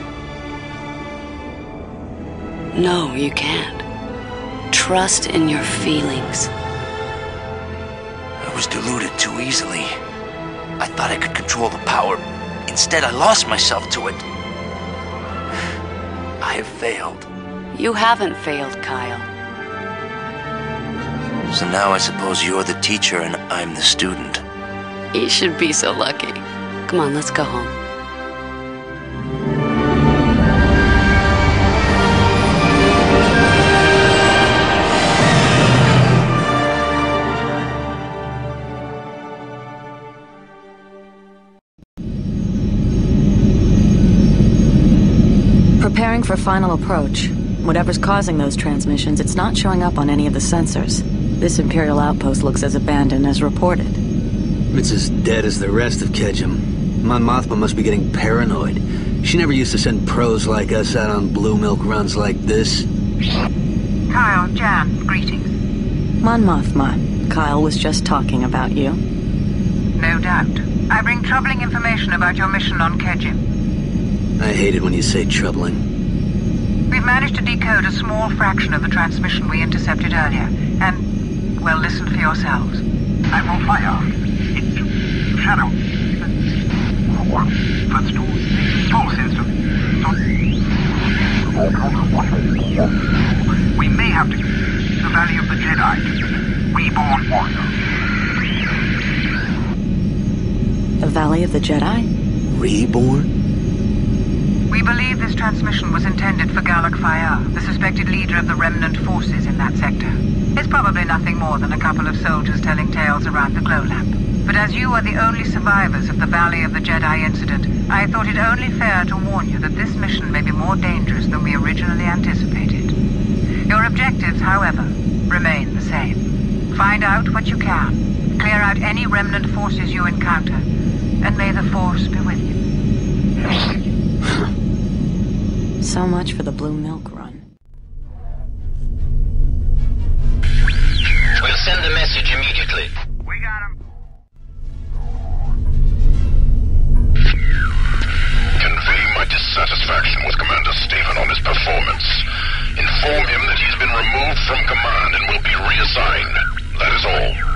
No, you can't. Trust in your feelings. I was deluded too easily. I thought I could control the power. Instead, I lost myself to it. I have failed. You haven't failed, Kyle. So now I suppose you're the teacher and I'm the student. You should be so lucky. Come on, let's go home. Preparing for final approach. Whatever's causing those transmissions, it's not showing up on any of the sensors. This Imperial outpost looks as abandoned as reported. It's as dead as the rest of Kedjum. Mon Mothma must be getting paranoid. She never used to send pros like us out on blue milk runs like this. Kyle, Jan, greetings. Mon Mothma, Kyle was just talking about you. No doubt. I bring troubling information about your mission on Kedjum. I hate it when you say troubling. We've managed to decode a small fraction of the transmission we intercepted earlier, and, well, listen for yourselves. I will fire. Into shadow. First to full system. We may have to... The Valley of the Jedi. Reborn warrior. The Valley of the Jedi? Reborn? We believe this transmission was intended for Galak Fayar, the suspected leader of the remnant forces in that sector. It's probably nothing more than a couple of soldiers telling tales around the glow lamp. But as you are the only survivors of the Valley of the Jedi incident, I thought it only fair to warn you that this mission may be more dangerous than we originally anticipated. Your objectives, however, remain the same. Find out what you can, clear out any remnant forces you encounter, and may the Force be with you. So much for the blue milk run. We'll send the message immediately. We got him. Convey my dissatisfaction with Commander Stephen on his performance. Inform him that he's been removed from command and will be reassigned. That is all.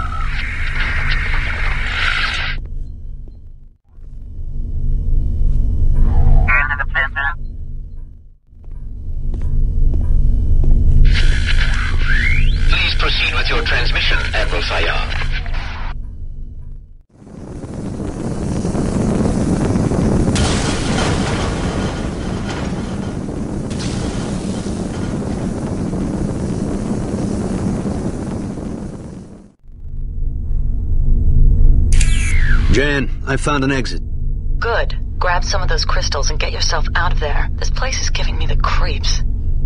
Please proceed with your transmission, Admiral Fayar. Jan, I found an exit. Good. Grab some of those crystals and get yourself out of there. This place is giving me the creeps.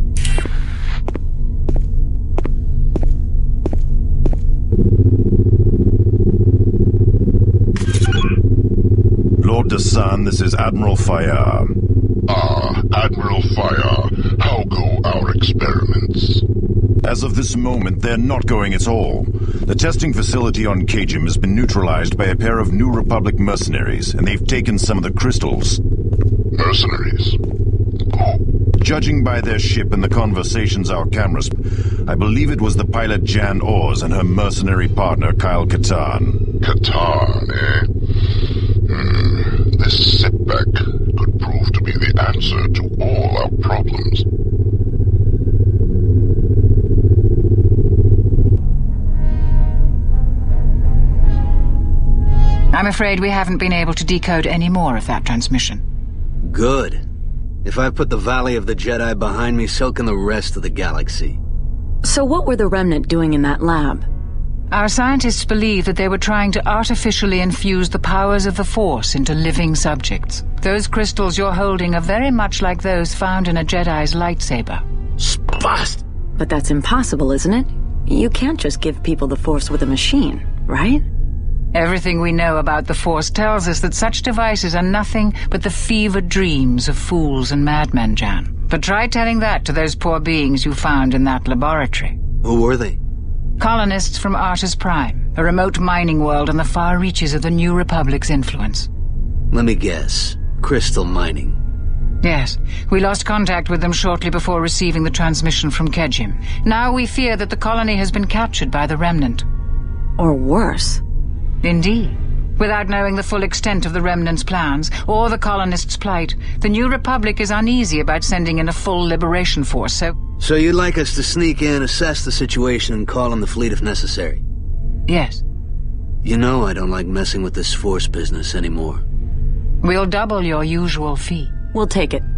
Lord Desan, this is Admiral Fayar. Ah, Admiral Fayar. How go our experiments? As of this moment, they're not going at all. The testing facility on Kajim has been neutralized by a pair of New Republic mercenaries, and they've taken some of the crystals. Mercenaries? Judging by their ship and the conversations our cameras, I believe it was the pilot Jan Oars and her mercenary partner Kyle Katarn. Katarn, eh? This setback could prove to be the answer to all our problems. I'm afraid we haven't been able to decode any more of that transmission. Good. If I put the Valley of the Jedi behind me, so can the rest of the galaxy. So what were the Remnant doing in that lab? Our scientists believe that they were trying to artificially infuse the powers of the Force into living subjects. Those crystals you're holding are very much like those found in a Jedi's lightsaber. Spast! But that's impossible, isn't it? You can't just give people the Force with a machine, right? Everything we know about the Force tells us that such devices are nothing but the fevered dreams of fools and madmen, Jan. But try telling that to those poor beings you found in that laboratory. Who were they? Colonists from Artus Prime, a remote mining world on the far reaches of the New Republic's influence. Let me guess. Crystal mining. Yes. We lost contact with them shortly before receiving the transmission from Kajim. Now we fear that the colony has been captured by the Remnant. Or worse. Indeed. Without knowing the full extent of the Remnant's plans, or the colonists' plight, the New Republic is uneasy about sending in a full liberation force, So you'd like us to sneak in, assess the situation, and call in the fleet if necessary? Yes. You know I don't like messing with this Force business anymore. We'll double your usual fee. We'll take it.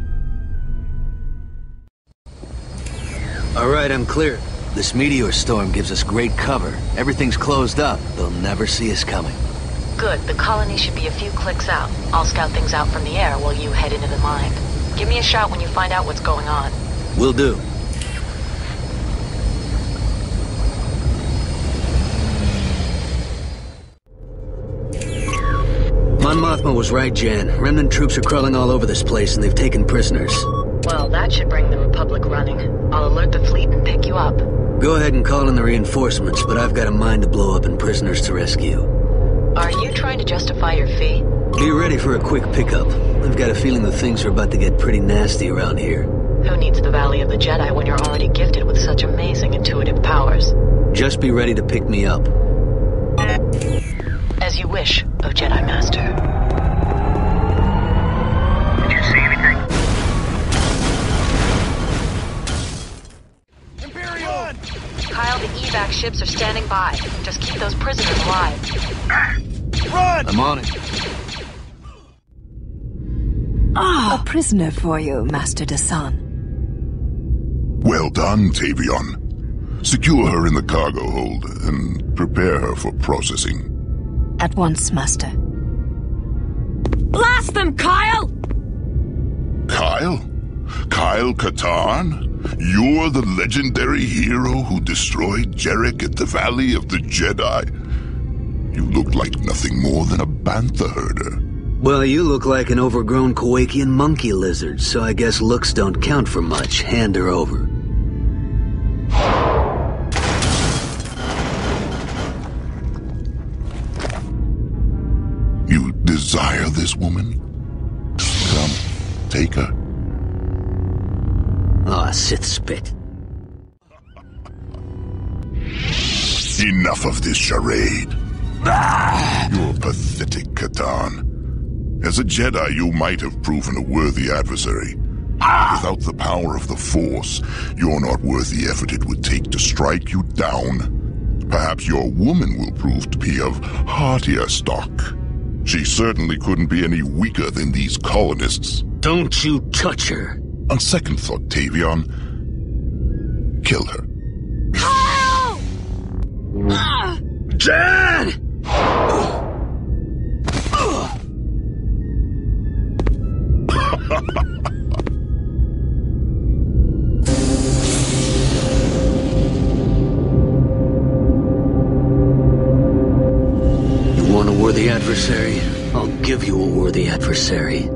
All right, I'm clear. This meteor storm gives us great cover. Everything's closed up. They'll never see us coming. Good. The colony should be a few clicks out. I'll scout things out from the air while you head into the mine. Give me a shout when you find out what's going on. Will do. Mon Mothma was right, Jan. Remnant troops are crawling all over this place, and they've taken prisoners. Well, that should bring the Republic running. I'll alert the fleet and pick you up. Go ahead and call in the reinforcements, but I've got a mine to blow up and prisoners to rescue. Are you trying to justify your fee? Be ready for a quick pickup. I've got a feeling that things are about to get pretty nasty around here. Who needs the Valley of the Jedi when you're already gifted with such amazing intuitive powers? Just be ready to pick me up. As you wish, O Jedi Master. Did you see anything? Kyle, the evac ships are standing by. Just keep those prisoners alive. Run! I'm on it. A prisoner for you, Master Desan. Well done, Tavion. Secure her in the cargo hold and prepare her for processing. At once, Master. Blast them, Kyle! Kyle? Kyle Katarn? You're the legendary hero who destroyed Jarek at the Valley of the Jedi? You look like nothing more than a bantha herder. Well, you look like an overgrown Kowakian monkey lizard, so I guess looks don't count for much. Hand her over. You desire this woman? Come, take her. Ah, Sith spit. Enough of this charade. You're pathetic, Katarn. As a Jedi, you might have proven a worthy adversary. Without the power of the Force, you're not worth the effort it would take to strike you down. Perhaps your woman will prove to be of heartier stock. She certainly couldn't be any weaker than these colonists. Don't you touch her. On second thought, Tavion, kill her. Kyle! Jan! You want a worthy adversary? I'll give you a worthy adversary.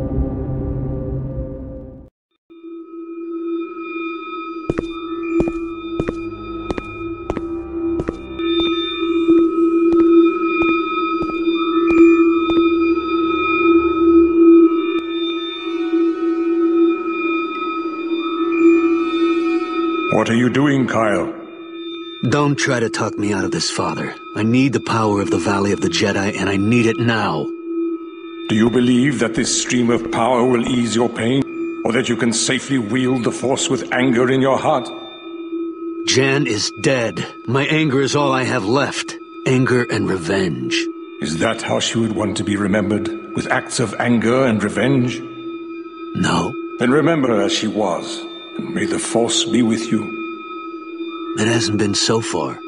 What are you doing, Kyle? Don't try to talk me out of this, Father. I need the power of the Valley of the Jedi, and I need it now. Do you believe that this stream of power will ease your pain? Or that you can safely wield the Force with anger in your heart? Jan is dead. My anger is all I have left. Anger and revenge. Is that how she would want to be remembered? With acts of anger and revenge? No. Then remember her as she was, and may the Force be with you. It hasn't been so far.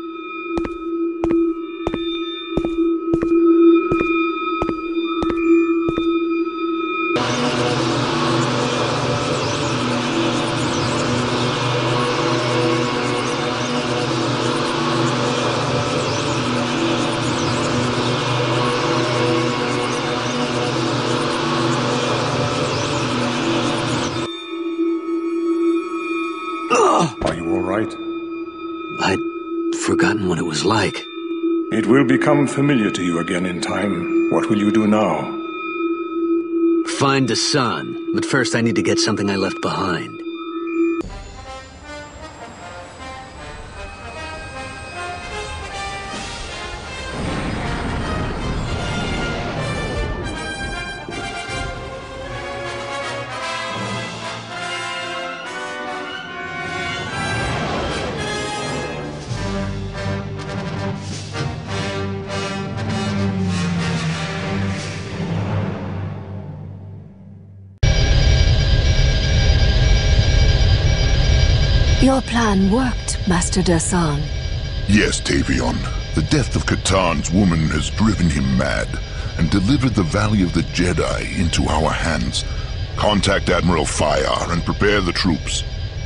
Are you all right? I'd forgotten what it was like. It will become familiar to you again in time. What will you do now? Find the sun, but first I need to get something I left behind. Your plan worked, Master Dasan. Yes, Tavion. The death of Katan's woman has driven him mad and delivered the Valley of the Jedi into our hands. Contact Admiral Fayar and prepare the troops.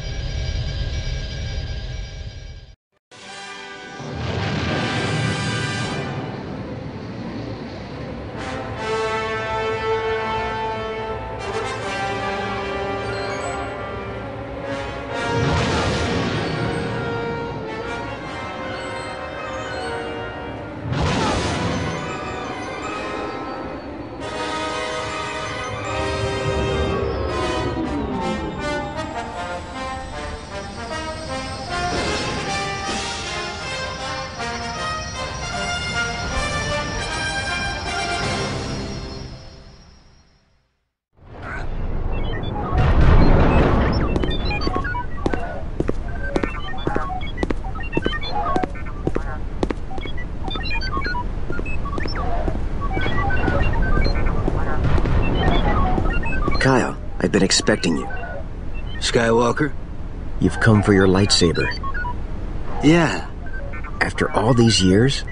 Kyle, I've been expecting you. Skywalker? You've come for your lightsaber. Yeah. After all these years?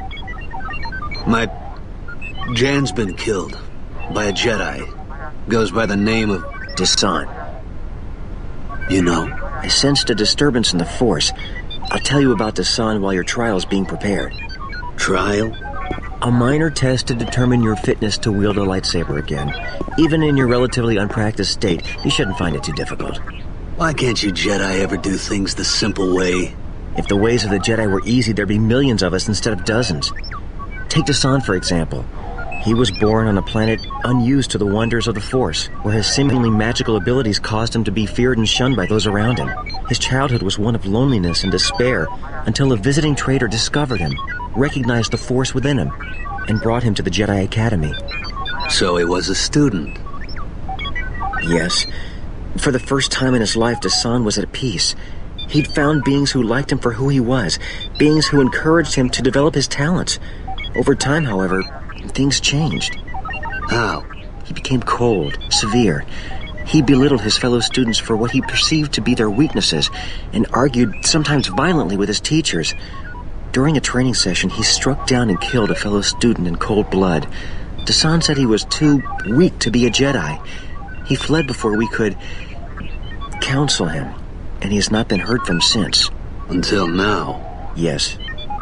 Jan's been killed. By a Jedi. Goes by the name of Dasan. You know? I sensed a disturbance in the Force. I'll tell you about Dasan while your trial is being prepared. Trial? A minor test to determine your fitness to wield a lightsaber again. Even in your relatively unpracticed state, you shouldn't find it too difficult. Why can't you Jedi ever do things the simple way? If the ways of the Jedi were easy, there'd be millions of us instead of dozens. Take Dasan, for example. He was born on a planet unused to the wonders of the Force, where his seemingly magical abilities caused him to be feared and shunned by those around him. His childhood was one of loneliness and despair, until a visiting trader discovered him, recognized the Force within him, and brought him to the Jedi Academy. So he was a student? Yes. For the first time in his life, Dasan was at peace. He'd found beings who liked him for who he was, beings who encouraged him to develop his talents. Over time, however, things changed. How? He became cold, severe. He belittled his fellow students for what he perceived to be their weaknesses, and argued, sometimes violently, with his teachers. During a training session, he struck down and killed a fellow student in cold blood. Dasan said he was too weak to be a Jedi. He fled before we could counsel him, and he has not been heard from since. Until now? Yes.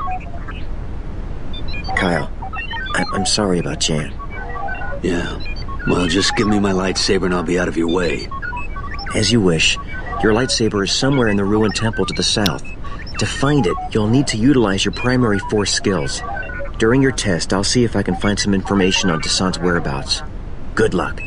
Kyle, I'm sorry about Jan. Yeah. Well, just give me my lightsaber and I'll be out of your way. As you wish. Your lightsaber is somewhere in the ruined temple to the south. To find it, you'll need to utilize your primary Force skills. During your test, I'll see if I can find some information on Dasan's whereabouts. Good luck.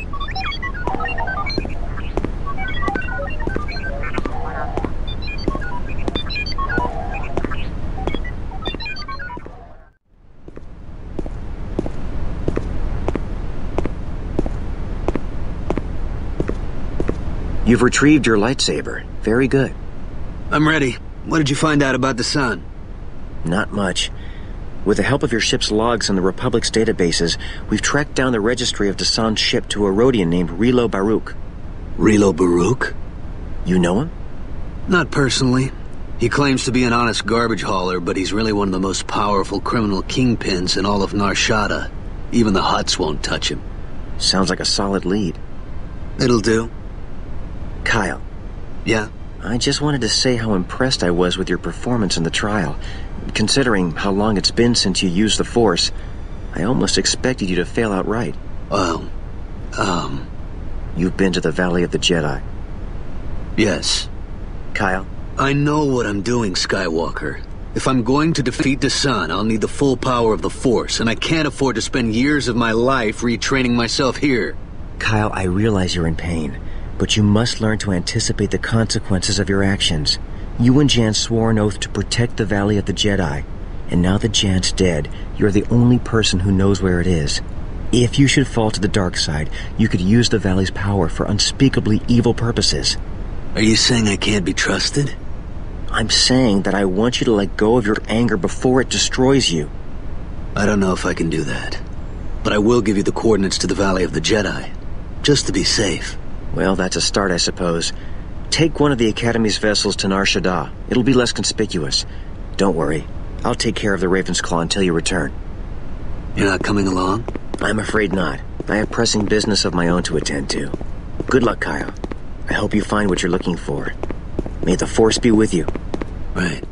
You've retrieved your lightsaber. Very good. I'm ready. What did you find out about the sun? Not much. With the help of your ship's logs and the Republic's databases, we've tracked down the registry of Dassan's ship to a Rhodian named Rilo Baruch. Rilo Baruch? You know him? Not personally. He claims to be an honest garbage hauler, but he's really one of the most powerful criminal kingpins in all of Nar Shaddaa. Even the Hutts won't touch him. Sounds like a solid lead. It'll do. Kyle. Yeah? I just wanted to say how impressed I was with your performance in the trial. Considering how long it's been since you used the Force, I almost expected you to fail outright. Well, You've been to the Valley of the Jedi. Yes. Kyle? I know what I'm doing, Skywalker. If I'm going to defeat Dassan, I'll need the full power of the Force, and I can't afford to spend years of my life retraining myself here. Kyle, I realize you're in pain, but you must learn to anticipate the consequences of your actions. You and Jan swore an oath to protect the Valley of the Jedi, and now that Jan's dead, you're the only person who knows where it is. If you should fall to the dark side, you could use the Valley's power for unspeakably evil purposes. Are you saying I can't be trusted? I'm saying that I want you to let go of your anger before it destroys you. I don't know if I can do that, but I will give you the coordinates to the Valley of the Jedi, just to be safe. Well, that's a start, I suppose. Take one of the Academy's vessels to Nar Shaddaa. It'll be less conspicuous. Don't worry. I'll take care of the Raven's Claw until you return. You're not coming along? I'm afraid not. I have pressing business of my own to attend to. Good luck, Kyle. I hope you find what you're looking for. May the Force be with you. Right.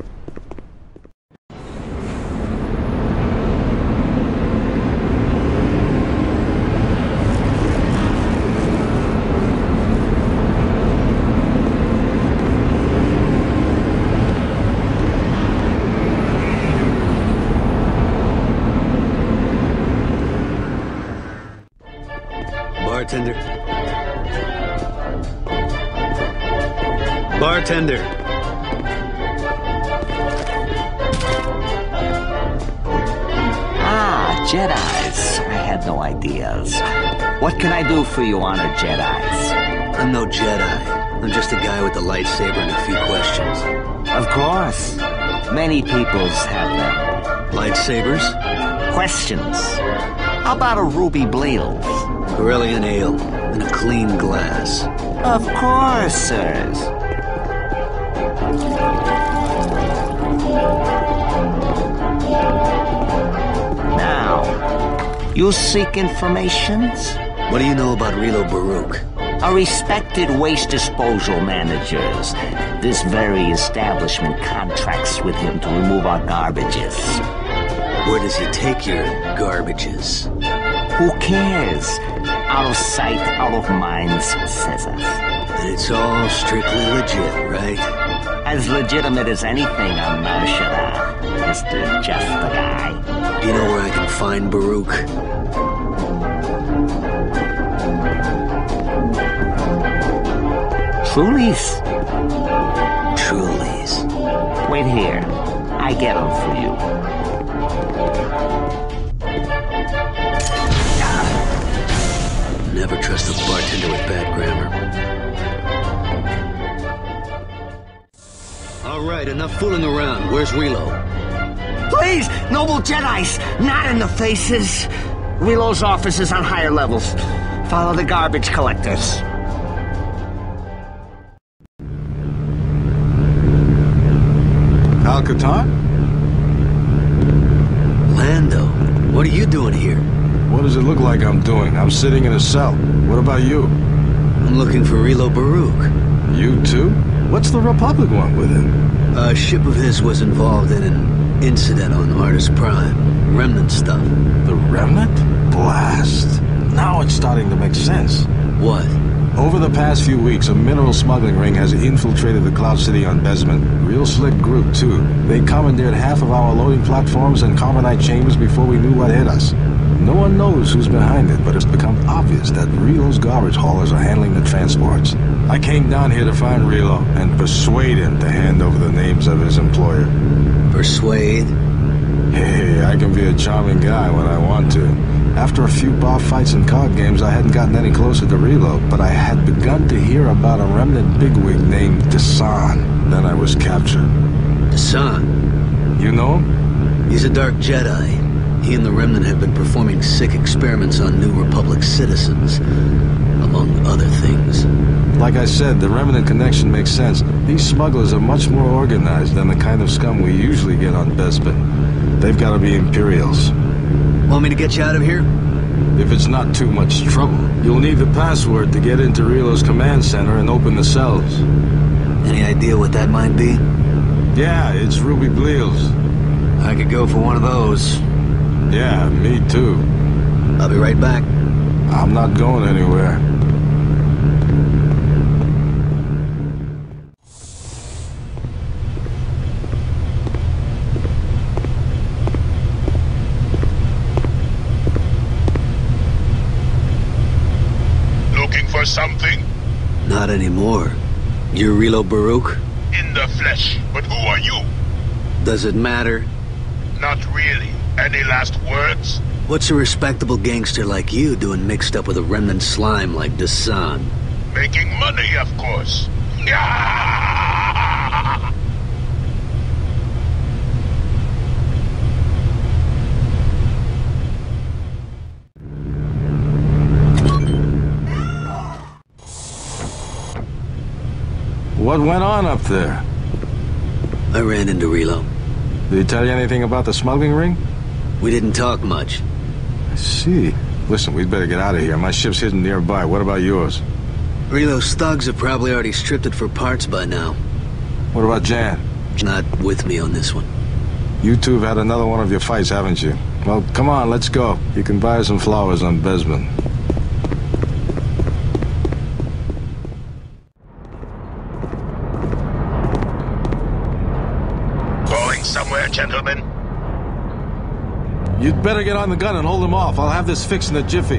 Bartender. Bartender. Ah, Jedis. I had no ideas. What can I do for you, honored Jedis? I'm no Jedi. I'm just a guy with a lightsaber and a few questions. Of course. Many peoples have them. Lightsabers? Questions. How about a ruby bladle? Corellian ale in a clean glass. Of course, sirs. Now, you seek informations? What do you know about Rilo Baruch? A respected waste disposal managers. This very establishment contracts with him to remove our garbages. Where does he take your garbages? Who cares? Out of sight, out of mind, says us. And it's all strictly legit, right? As legitimate as anything on Nar Shaddaa, Mr. Just the Guy. Do you know where I can find Baruch? Trulies? Trulies. Wait here. I get them for you. Never trust a bartender with bad grammar. All right, enough fooling around. Where's Rilo? Please, noble Jedis, not in the faces. Rilo's office is on higher levels. Follow the garbage collectors. Al-Qatan? Lando, what are you doing here? What does it look like I'm doing? I'm sitting in a cell. What about you? I'm looking for Rilo Baruch. You too? What's the Republic want with him? A ship of his was involved in an incident on Artus Prime. Remnant stuff. The Remnant? Blast. Now it's starting to make sense. What? Over the past few weeks, a mineral smuggling ring has infiltrated the Cloud City on Besman. Real slick group, too. They commandeered half of our loading platforms and carbonite chambers before we knew what hit us. No one knows who's behind it, but it's become obvious that Rilo's garbage haulers are handling the transports. I came down here to find Rilo and persuade him to hand over the names of his employer. Persuade? Hey, I can be a charming guy when I want to. After a few bar fights and card games, I hadn't gotten any closer to reload, but I had begun to hear about a remnant bigwig named Desan. Then I was captured. Desan? You know him? He's a dark Jedi. He and the Remnant have been performing sick experiments on New Republic citizens, among other things. Like I said, the Remnant connection makes sense. These smugglers are much more organized than the kind of scum we usually get on Bespin. They've got to be Imperials. Want me to get you out of here? If it's not too much trouble. You'll need the password to get into Relo's command center and open the cells. Any idea what that might be? Yeah, it's Ruby Bleals. I could go for one of those. Yeah, me too. I'll be right back. I'm not going anywhere. Looking for something? Not anymore. You're Relo Baruch? In the flesh, but who are you? Does it matter? Not really. Any last words? What's a respectable gangster like you doing mixed up with a remnant slime like Desan? Making money, of course. What went on up there? I ran into Relo. Did he tell you anything about the smuggling ring? We didn't talk much. I see. Listen, we'd better get out of here. My ship's hidden nearby. What about yours? Relo's thugs have probably already stripped it for parts by now. What about Jan? Not with me on this one. You two have had another one of your fights, haven't you? Well, come on, let's go. You can buy some flowers on Bespin. Going somewhere, gentlemen? You'd better get on the gun and hold him off. I'll have this fixed in a jiffy.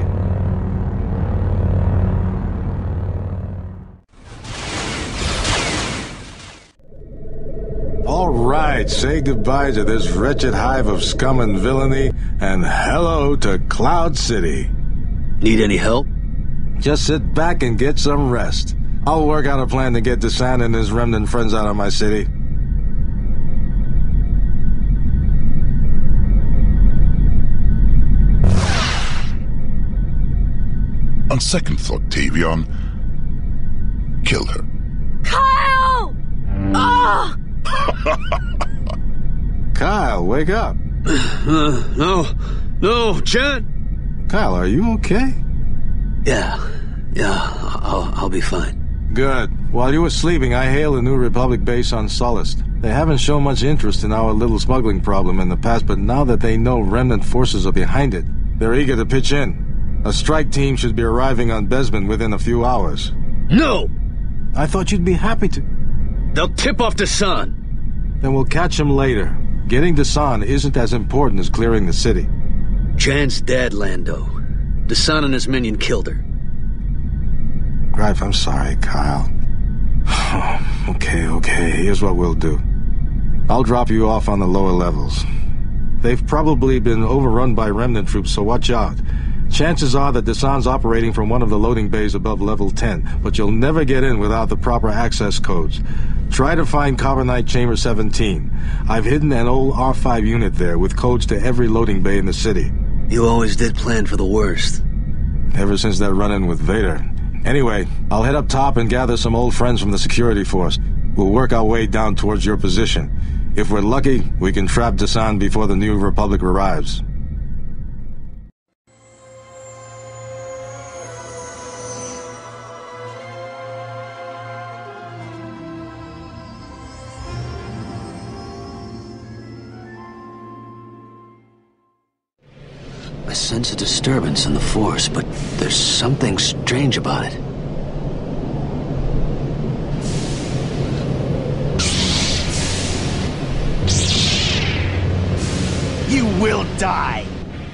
All right, say goodbye to this wretched hive of scum and villainy, and hello to Cloud City. Need any help? Just sit back and get some rest. I'll work out a plan to get Desan and his remnant friends out of my city. On second thought, Tavion, kill her. Kyle! Ah! Kyle, wake up. No, Chad. Kyle, are you okay? Yeah, I'll be fine. Good. While you were sleeping, I hailed a New Republic base on Sullust. They haven't shown much interest in our little smuggling problem in the past, but now that they know remnant forces are behind it, they're eager to pitch in. A strike team should be arriving on Bespin within a few hours. No! I thought you'd be happy to. They'll tip off Desan. Then we'll catch him later. Getting Desan isn't as important as clearing the city. Jan's dead, Lando. Desan and his minion killed her. Greif, I'm sorry, Kyle. Okay. Here's what we'll do. I'll drop you off on the lower levels. They've probably been overrun by remnant troops, so watch out. Chances are that Desan's operating from one of the loading bays above level 10, but you'll never get in without the proper access codes. Try to find Carbonite Chamber 17. I've hidden an old R5 unit there with codes to every loading bay in the city. You always did plan for the worst. Ever since that run-in with Vader. Anyway, I'll head up top and gather some old friends from the security force. We'll work our way down towards your position. If we're lucky, we can trap Desan before the New Republic arrives. I sense a disturbance in the Force, but there's something strange about it. You will die!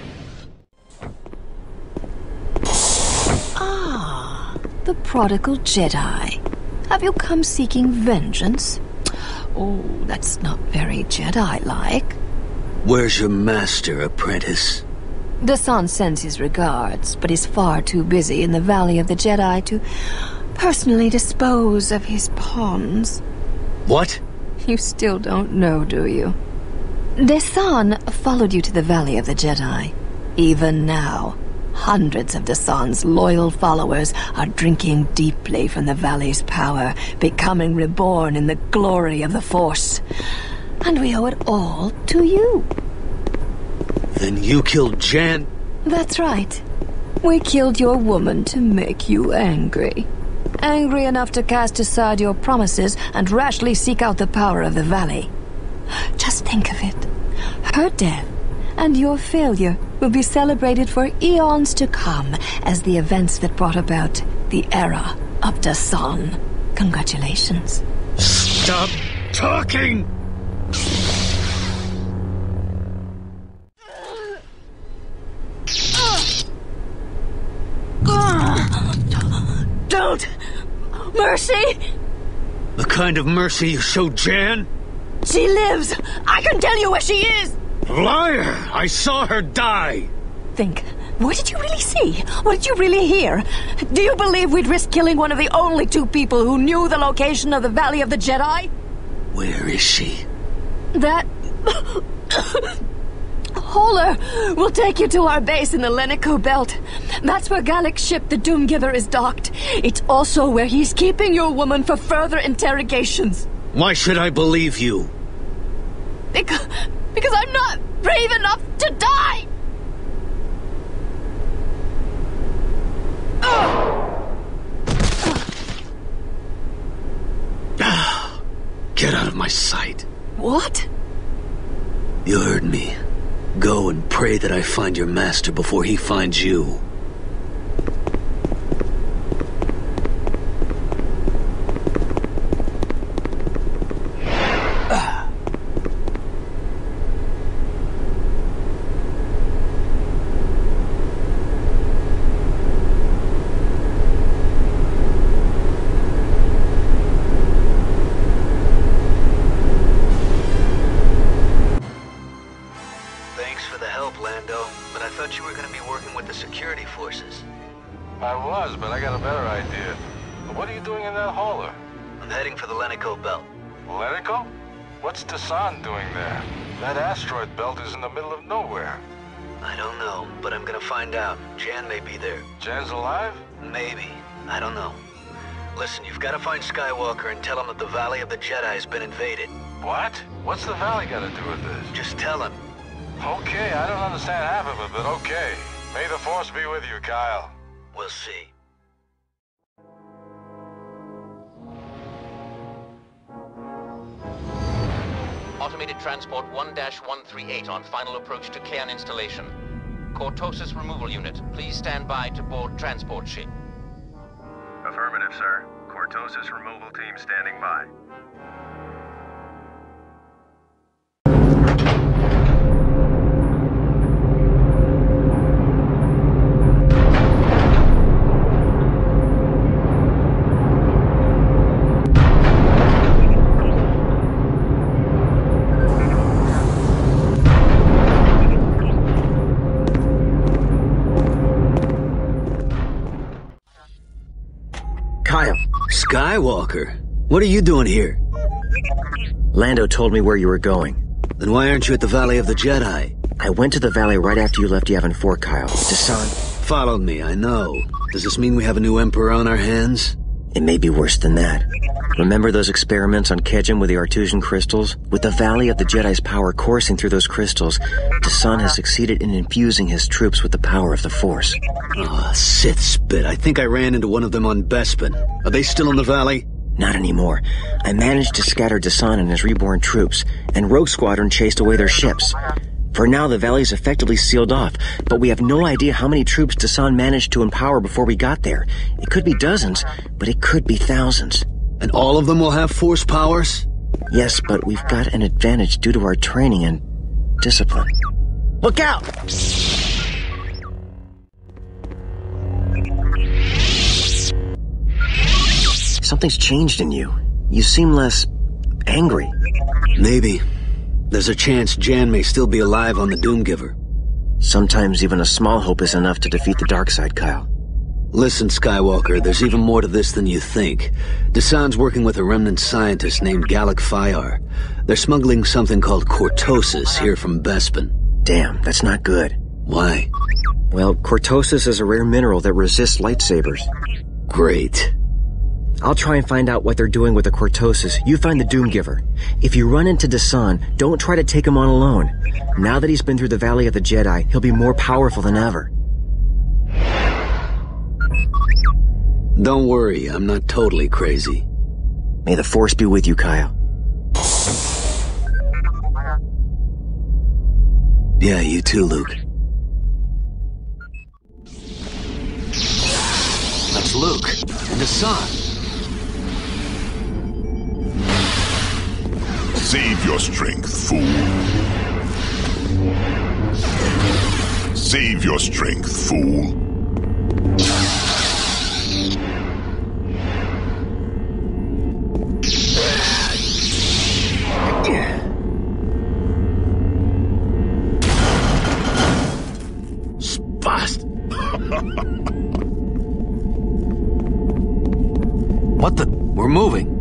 Ah, the prodigal Jedi. Have you come seeking vengeance? Oh, that's not very Jedi-like. Where's your master, apprentice? Dasan sends his regards, but is far too busy in the Valley of the Jedi to personally dispose of his pawns. What? You still don't know, do you? Dasan followed you to the Valley of the Jedi. Even now, hundreds of Dasan's loyal followers are drinking deeply from the Valley's power, becoming reborn in the glory of the Force. And we owe it all to you. Then you killed Jan? That's right. We killed your woman to make you angry. Angry enough to cast aside your promises and rashly seek out the power of the Valley. Just think of it. Her death and your failure will be celebrated for eons to come as the events that brought about the era of Dasan. Congratulations. Stop talking! Don't! Mercy! The kind of mercy you showed Jan? She lives! I can tell you where she is! Liar! I saw her die! Think. What did you really see? What did you really hear? Do you believe we'd risk killing one of the only two people who knew the location of the Valley of the Jedi? Where is she? That... hauler will take you to our base in the Lenico Belt. That's where Gallic's ship, the Doomgiver, is docked. It's also where he's keeping your woman for further interrogations. Why should I believe you? Because I'm not brave enough to die! Get out of my sight. What? You heard me. Go and pray that I find your master before he finds you. What's Dasan doing there? That asteroid belt is in the middle of nowhere. I don't know, but I'm gonna find out. Jan may be there. Jan's alive? Maybe. I don't know. Listen, you've got to find Skywalker and tell him that the Valley of the Jedi has been invaded. What? What's the Valley got to do with this? Just tell him. Okay, I don't understand half of it, but okay. May the Force be with you, Kyle. We'll see. Automated Transport 1-138 on final approach to Cairn installation. Cortosis removal unit, please stand by to board transport ship. Affirmative, sir. Cortosis removal team standing by. Skywalker? What are you doing here? Lando told me where you were going. Then why aren't you at the Valley of the Jedi? I went to the Valley right after you left Yavin 4, Kyle. Dasan... Followed me, I know. Does this mean we have a new Emperor on our hands? It may be worse than that. Remember those experiments on Kejim with the Artusian crystals? With the Valley of the Jedi's power coursing through those crystals, Dasan has succeeded in infusing his troops with the power of the Force. Ah, Sith spit. I think I ran into one of them on Bespin. Are they still in the Valley? Not anymore. I managed to scatter Dasan and his reborn troops, and Rogue Squadron chased away their ships. For now, the Valley's effectively sealed off, but we have no idea how many troops Dasan managed to empower before we got there. It could be dozens, but it could be thousands. And all of them will have Force powers? Yes, but we've got an advantage due to our training and discipline. Look out! Something's changed in you. You seem less angry. Maybe. There's a chance Jan may still be alive on the Doomgiver. Sometimes even a small hope is enough to defeat the dark side, Kyle. Listen, Skywalker, there's even more to this than you think. Desan's working with a remnant scientist named Galak Fyar. They're smuggling something called cortosis here from Bespin. Damn, that's not good. Why? Well, cortosis is a rare mineral that resists lightsabers. Great. I'll try and find out what they're doing with the cortosis. You find the Doomgiver. If you run into Desan, don't try to take him on alone. Now that he's been through the Valley of the Jedi, he'll be more powerful than ever. Don't worry, I'm not totally crazy. May the Force be with you, Kyle. Yeah, you too, Luke. That's Luke and Desan. Save your strength, fool. Save your strength, fool. Fast. What the? We're moving.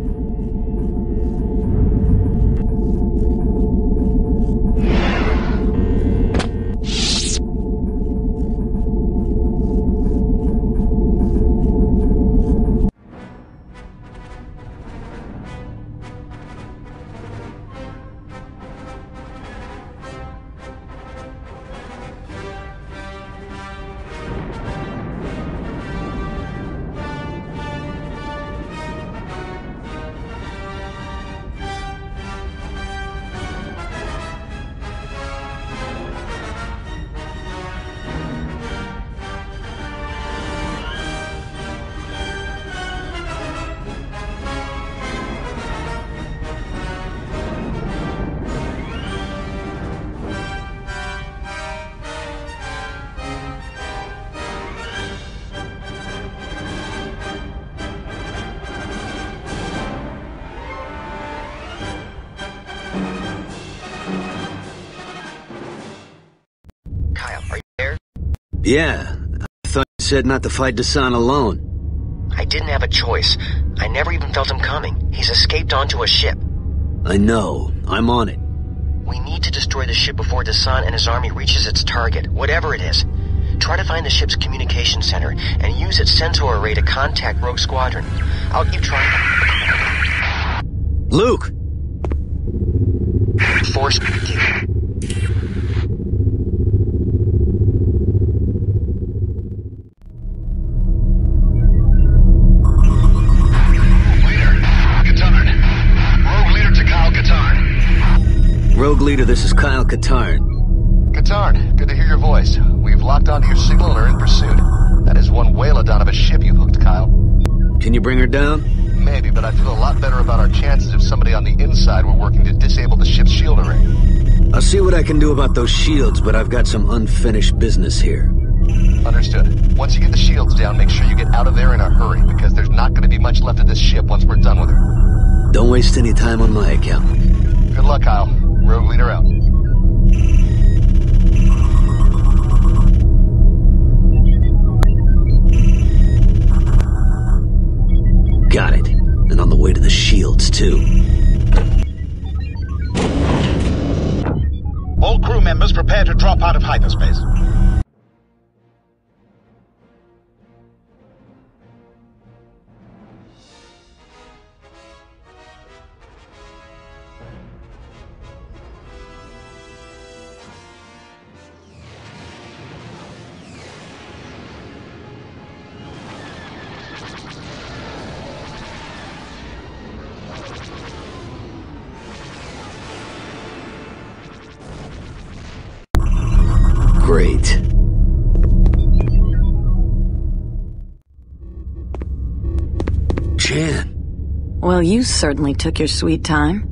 Yeah, I thought you said not to fight Desan alone. I didn't have a choice. I never even felt him coming. He's escaped onto a ship. I know. I'm on it. We need to destroy the ship before Desan and his army reaches its target, whatever it is. Try to find the ship's communication center and use its sensor array to contact Rogue Squadron. I'll keep trying. Luke! Force with you. Rogue Leader, this is Kyle Katarn. Katarn, good to hear your voice. We've locked onto your signal and are in pursuit. That is one whalodon of a ship you've hooked, Kyle. Can you bring her down? Maybe, but I feel a lot better about our chances if somebody on the inside were working to disable the ship's shield array. I'll see what I can do about those shields, but I've got some unfinished business here. Understood. Once you get the shields down, make sure you get out of there in a hurry, because there's not going to be much left of this ship once we're done with her. Don't waste any time on my account. Good luck, Kyle. Rogue Leader out. Got it. And on the way to the shields, too. All crew members prepare to drop out of hyperspace. Great. Jan. Well, you certainly took your sweet time.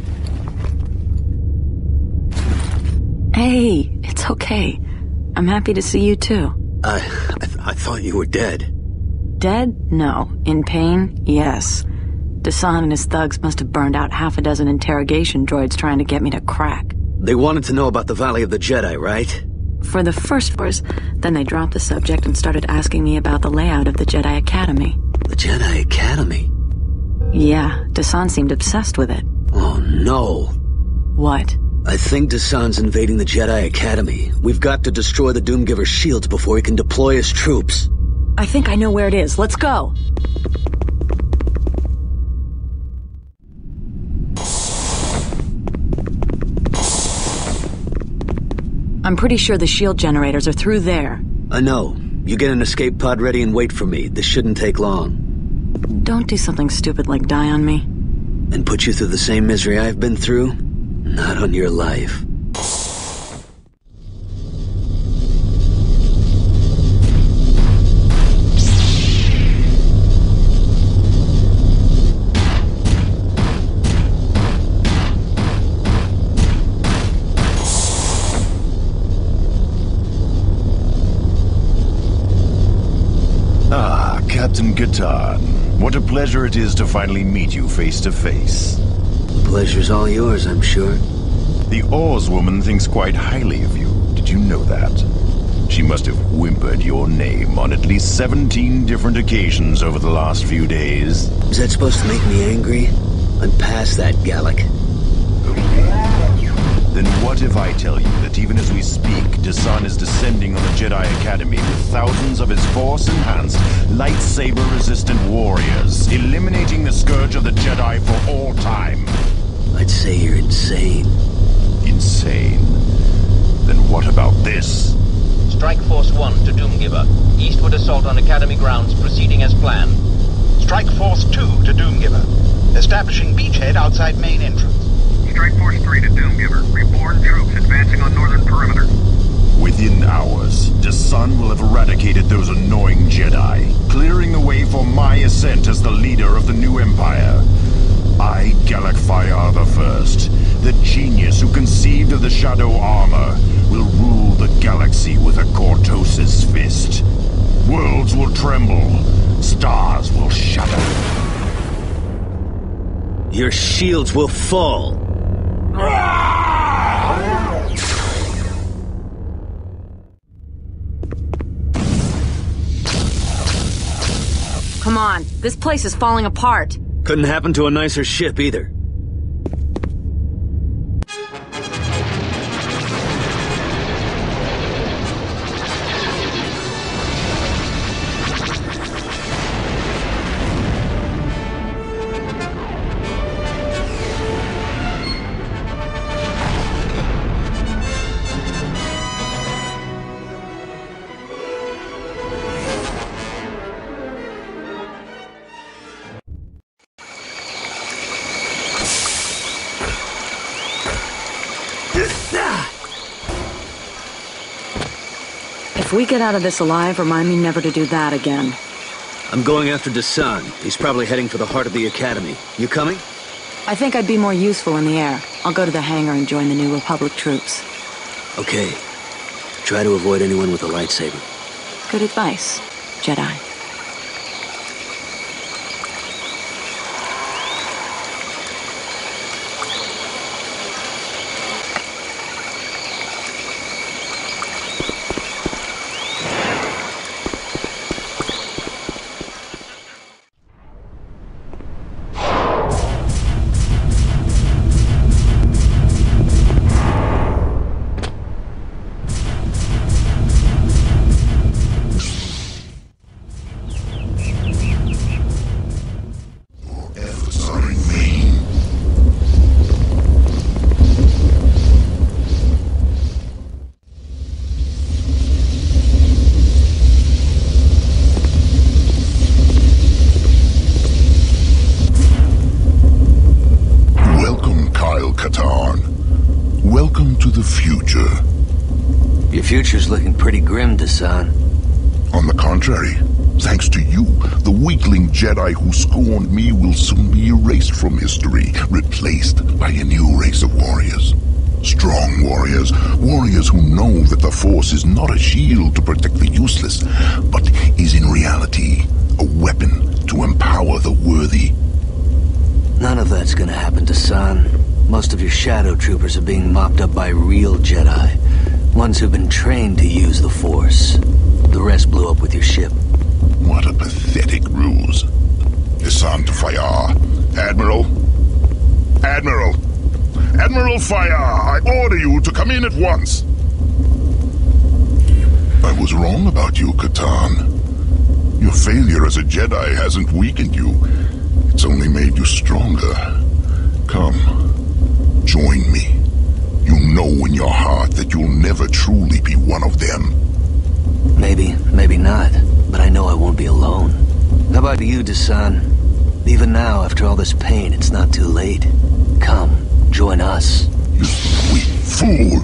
Hey, it's okay. I'm happy to see you too. I thought you were dead. Dead? No. In pain? Yes. Desan and his thugs must have burned out half a dozen interrogation droids trying to get me to crack. They wanted to know about the Valley of the Jedi, right? for the first verse. Then they dropped the subject and started asking me about the layout of the Jedi Academy. The Jedi Academy? Yeah, Dasan seemed obsessed with it. Oh, no. What? I think Dasan's invading the Jedi Academy. We've got to destroy the Doomgiver's shields before he can deploy his troops. I think I know where it is. Let's go. I'm pretty sure the shield generators are through there. I know. You get an escape pod ready and wait for me. This shouldn't take long. Don't do something stupid like die on me. And put you through the same misery I've been through? Not on your life. Captain Catan, what a pleasure it is to finally meet you face to face. The pleasure's all yours, I'm sure. The Oz woman thinks quite highly of you. Did you know that? She must have whimpered your name on at least 17 different occasions over the last few days. Is that supposed to make me angry? I'm past that, Gallic. Then what if I tell you that even as we speak, Dasan is descending on the Jedi Academy with thousands of his Force-enhanced, lightsaber-resistant warriors, eliminating the scourge of the Jedi for all time? I'd say you're insane. Insane? Then what about this? Strike Force 1 to Doomgiver. Eastward assault on Academy grounds proceeding as planned. Strike Force 2 to Doomgiver. Establishing beachhead outside main entrance. Strike Force 3 to Doomgiver. Reborn troops advancing on northern perimeter. Within hours, Dasan will have eradicated those annoying Jedi, clearing the way for my ascent as the leader of the new Empire. I, Galak Fayar I, the genius who conceived of the Shadow Armor, will rule the galaxy with a Cortosis fist. Worlds will tremble. Stars will shudder. Your shields will fall. Come on, this place is falling apart. Couldn't happen to a nicer ship either. If we get out of this alive, remind me never to do that again. I'm going after Dasan. He's probably heading for the heart of the Academy. You coming? I think I'd be more useful in the air. I'll go to the hangar and join the New Republic troops. Okay. Try to avoid anyone with a lightsaber. Good advice, Jedi. Future's looking pretty grim, Dasan. On the contrary, thanks to you, the weakling Jedi who scorned me will soon be erased from history, replaced by a new race of warriors. Strong warriors, warriors who know that the Force is not a shield to protect the useless, but is in reality a weapon to empower the worthy. None of that's gonna happen, Dasan. Most of your shadow troopers are being mopped up by real Jedi. Ones who've been trained to use the Force. The rest blew up with your ship. What a pathetic ruse. Descend Fayar. Admiral? Admiral! Admiral Fayar, I order you to come in at once. I was wrong about you, Katan. Your failure as a Jedi hasn't weakened you. It's only made you stronger. Come, join me. You know in your heart that you'll never truly be one of them. Maybe, maybe not. But I know I won't be alone. How about you, Desan? Even now, after all this pain, it's not too late. Come, join us. You sweet fool!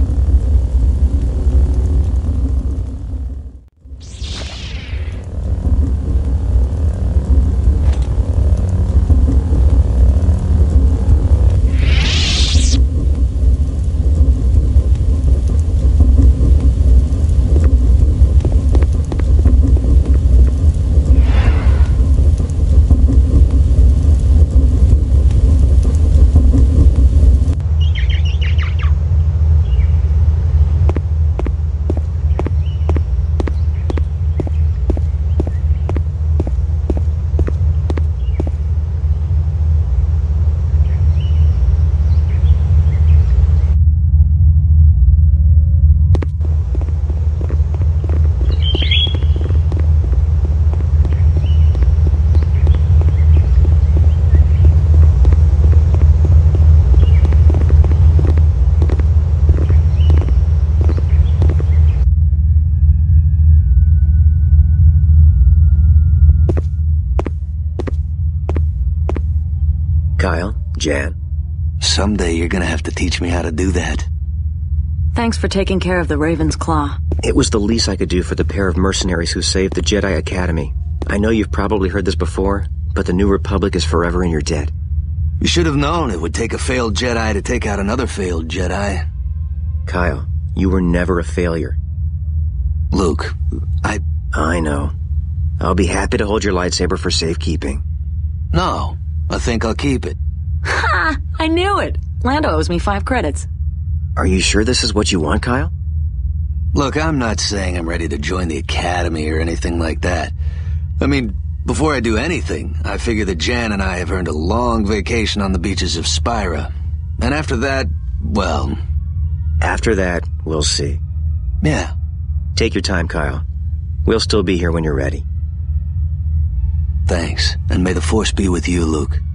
Kyle, Jan. Someday you're gonna have to teach me how to do that. Thanks for taking care of the Raven's Claw. It was the least I could do for the pair of mercenaries who saved the Jedi Academy. I know you've probably heard this before, but the New Republic is forever in your debt. You should have known it would take a failed Jedi to take out another failed Jedi. Kyle, you were never a failure. Luke, I know. I'll be happy to hold your lightsaber for safekeeping. No, I think I'll keep it. Ha! I knew it! Lando owes me 5 credits. Are you sure this is what you want, Kyle? Look, I'm not saying I'm ready to join the Academy or anything like that. I mean, before I do anything, I figure that Jan and I have earned a long vacation on the beaches of Spyra. And after that, well... After that, we'll see. Yeah. Take your time, Kyle. We'll still be here when you're ready. Thanks, and may the Force be with you, Luke.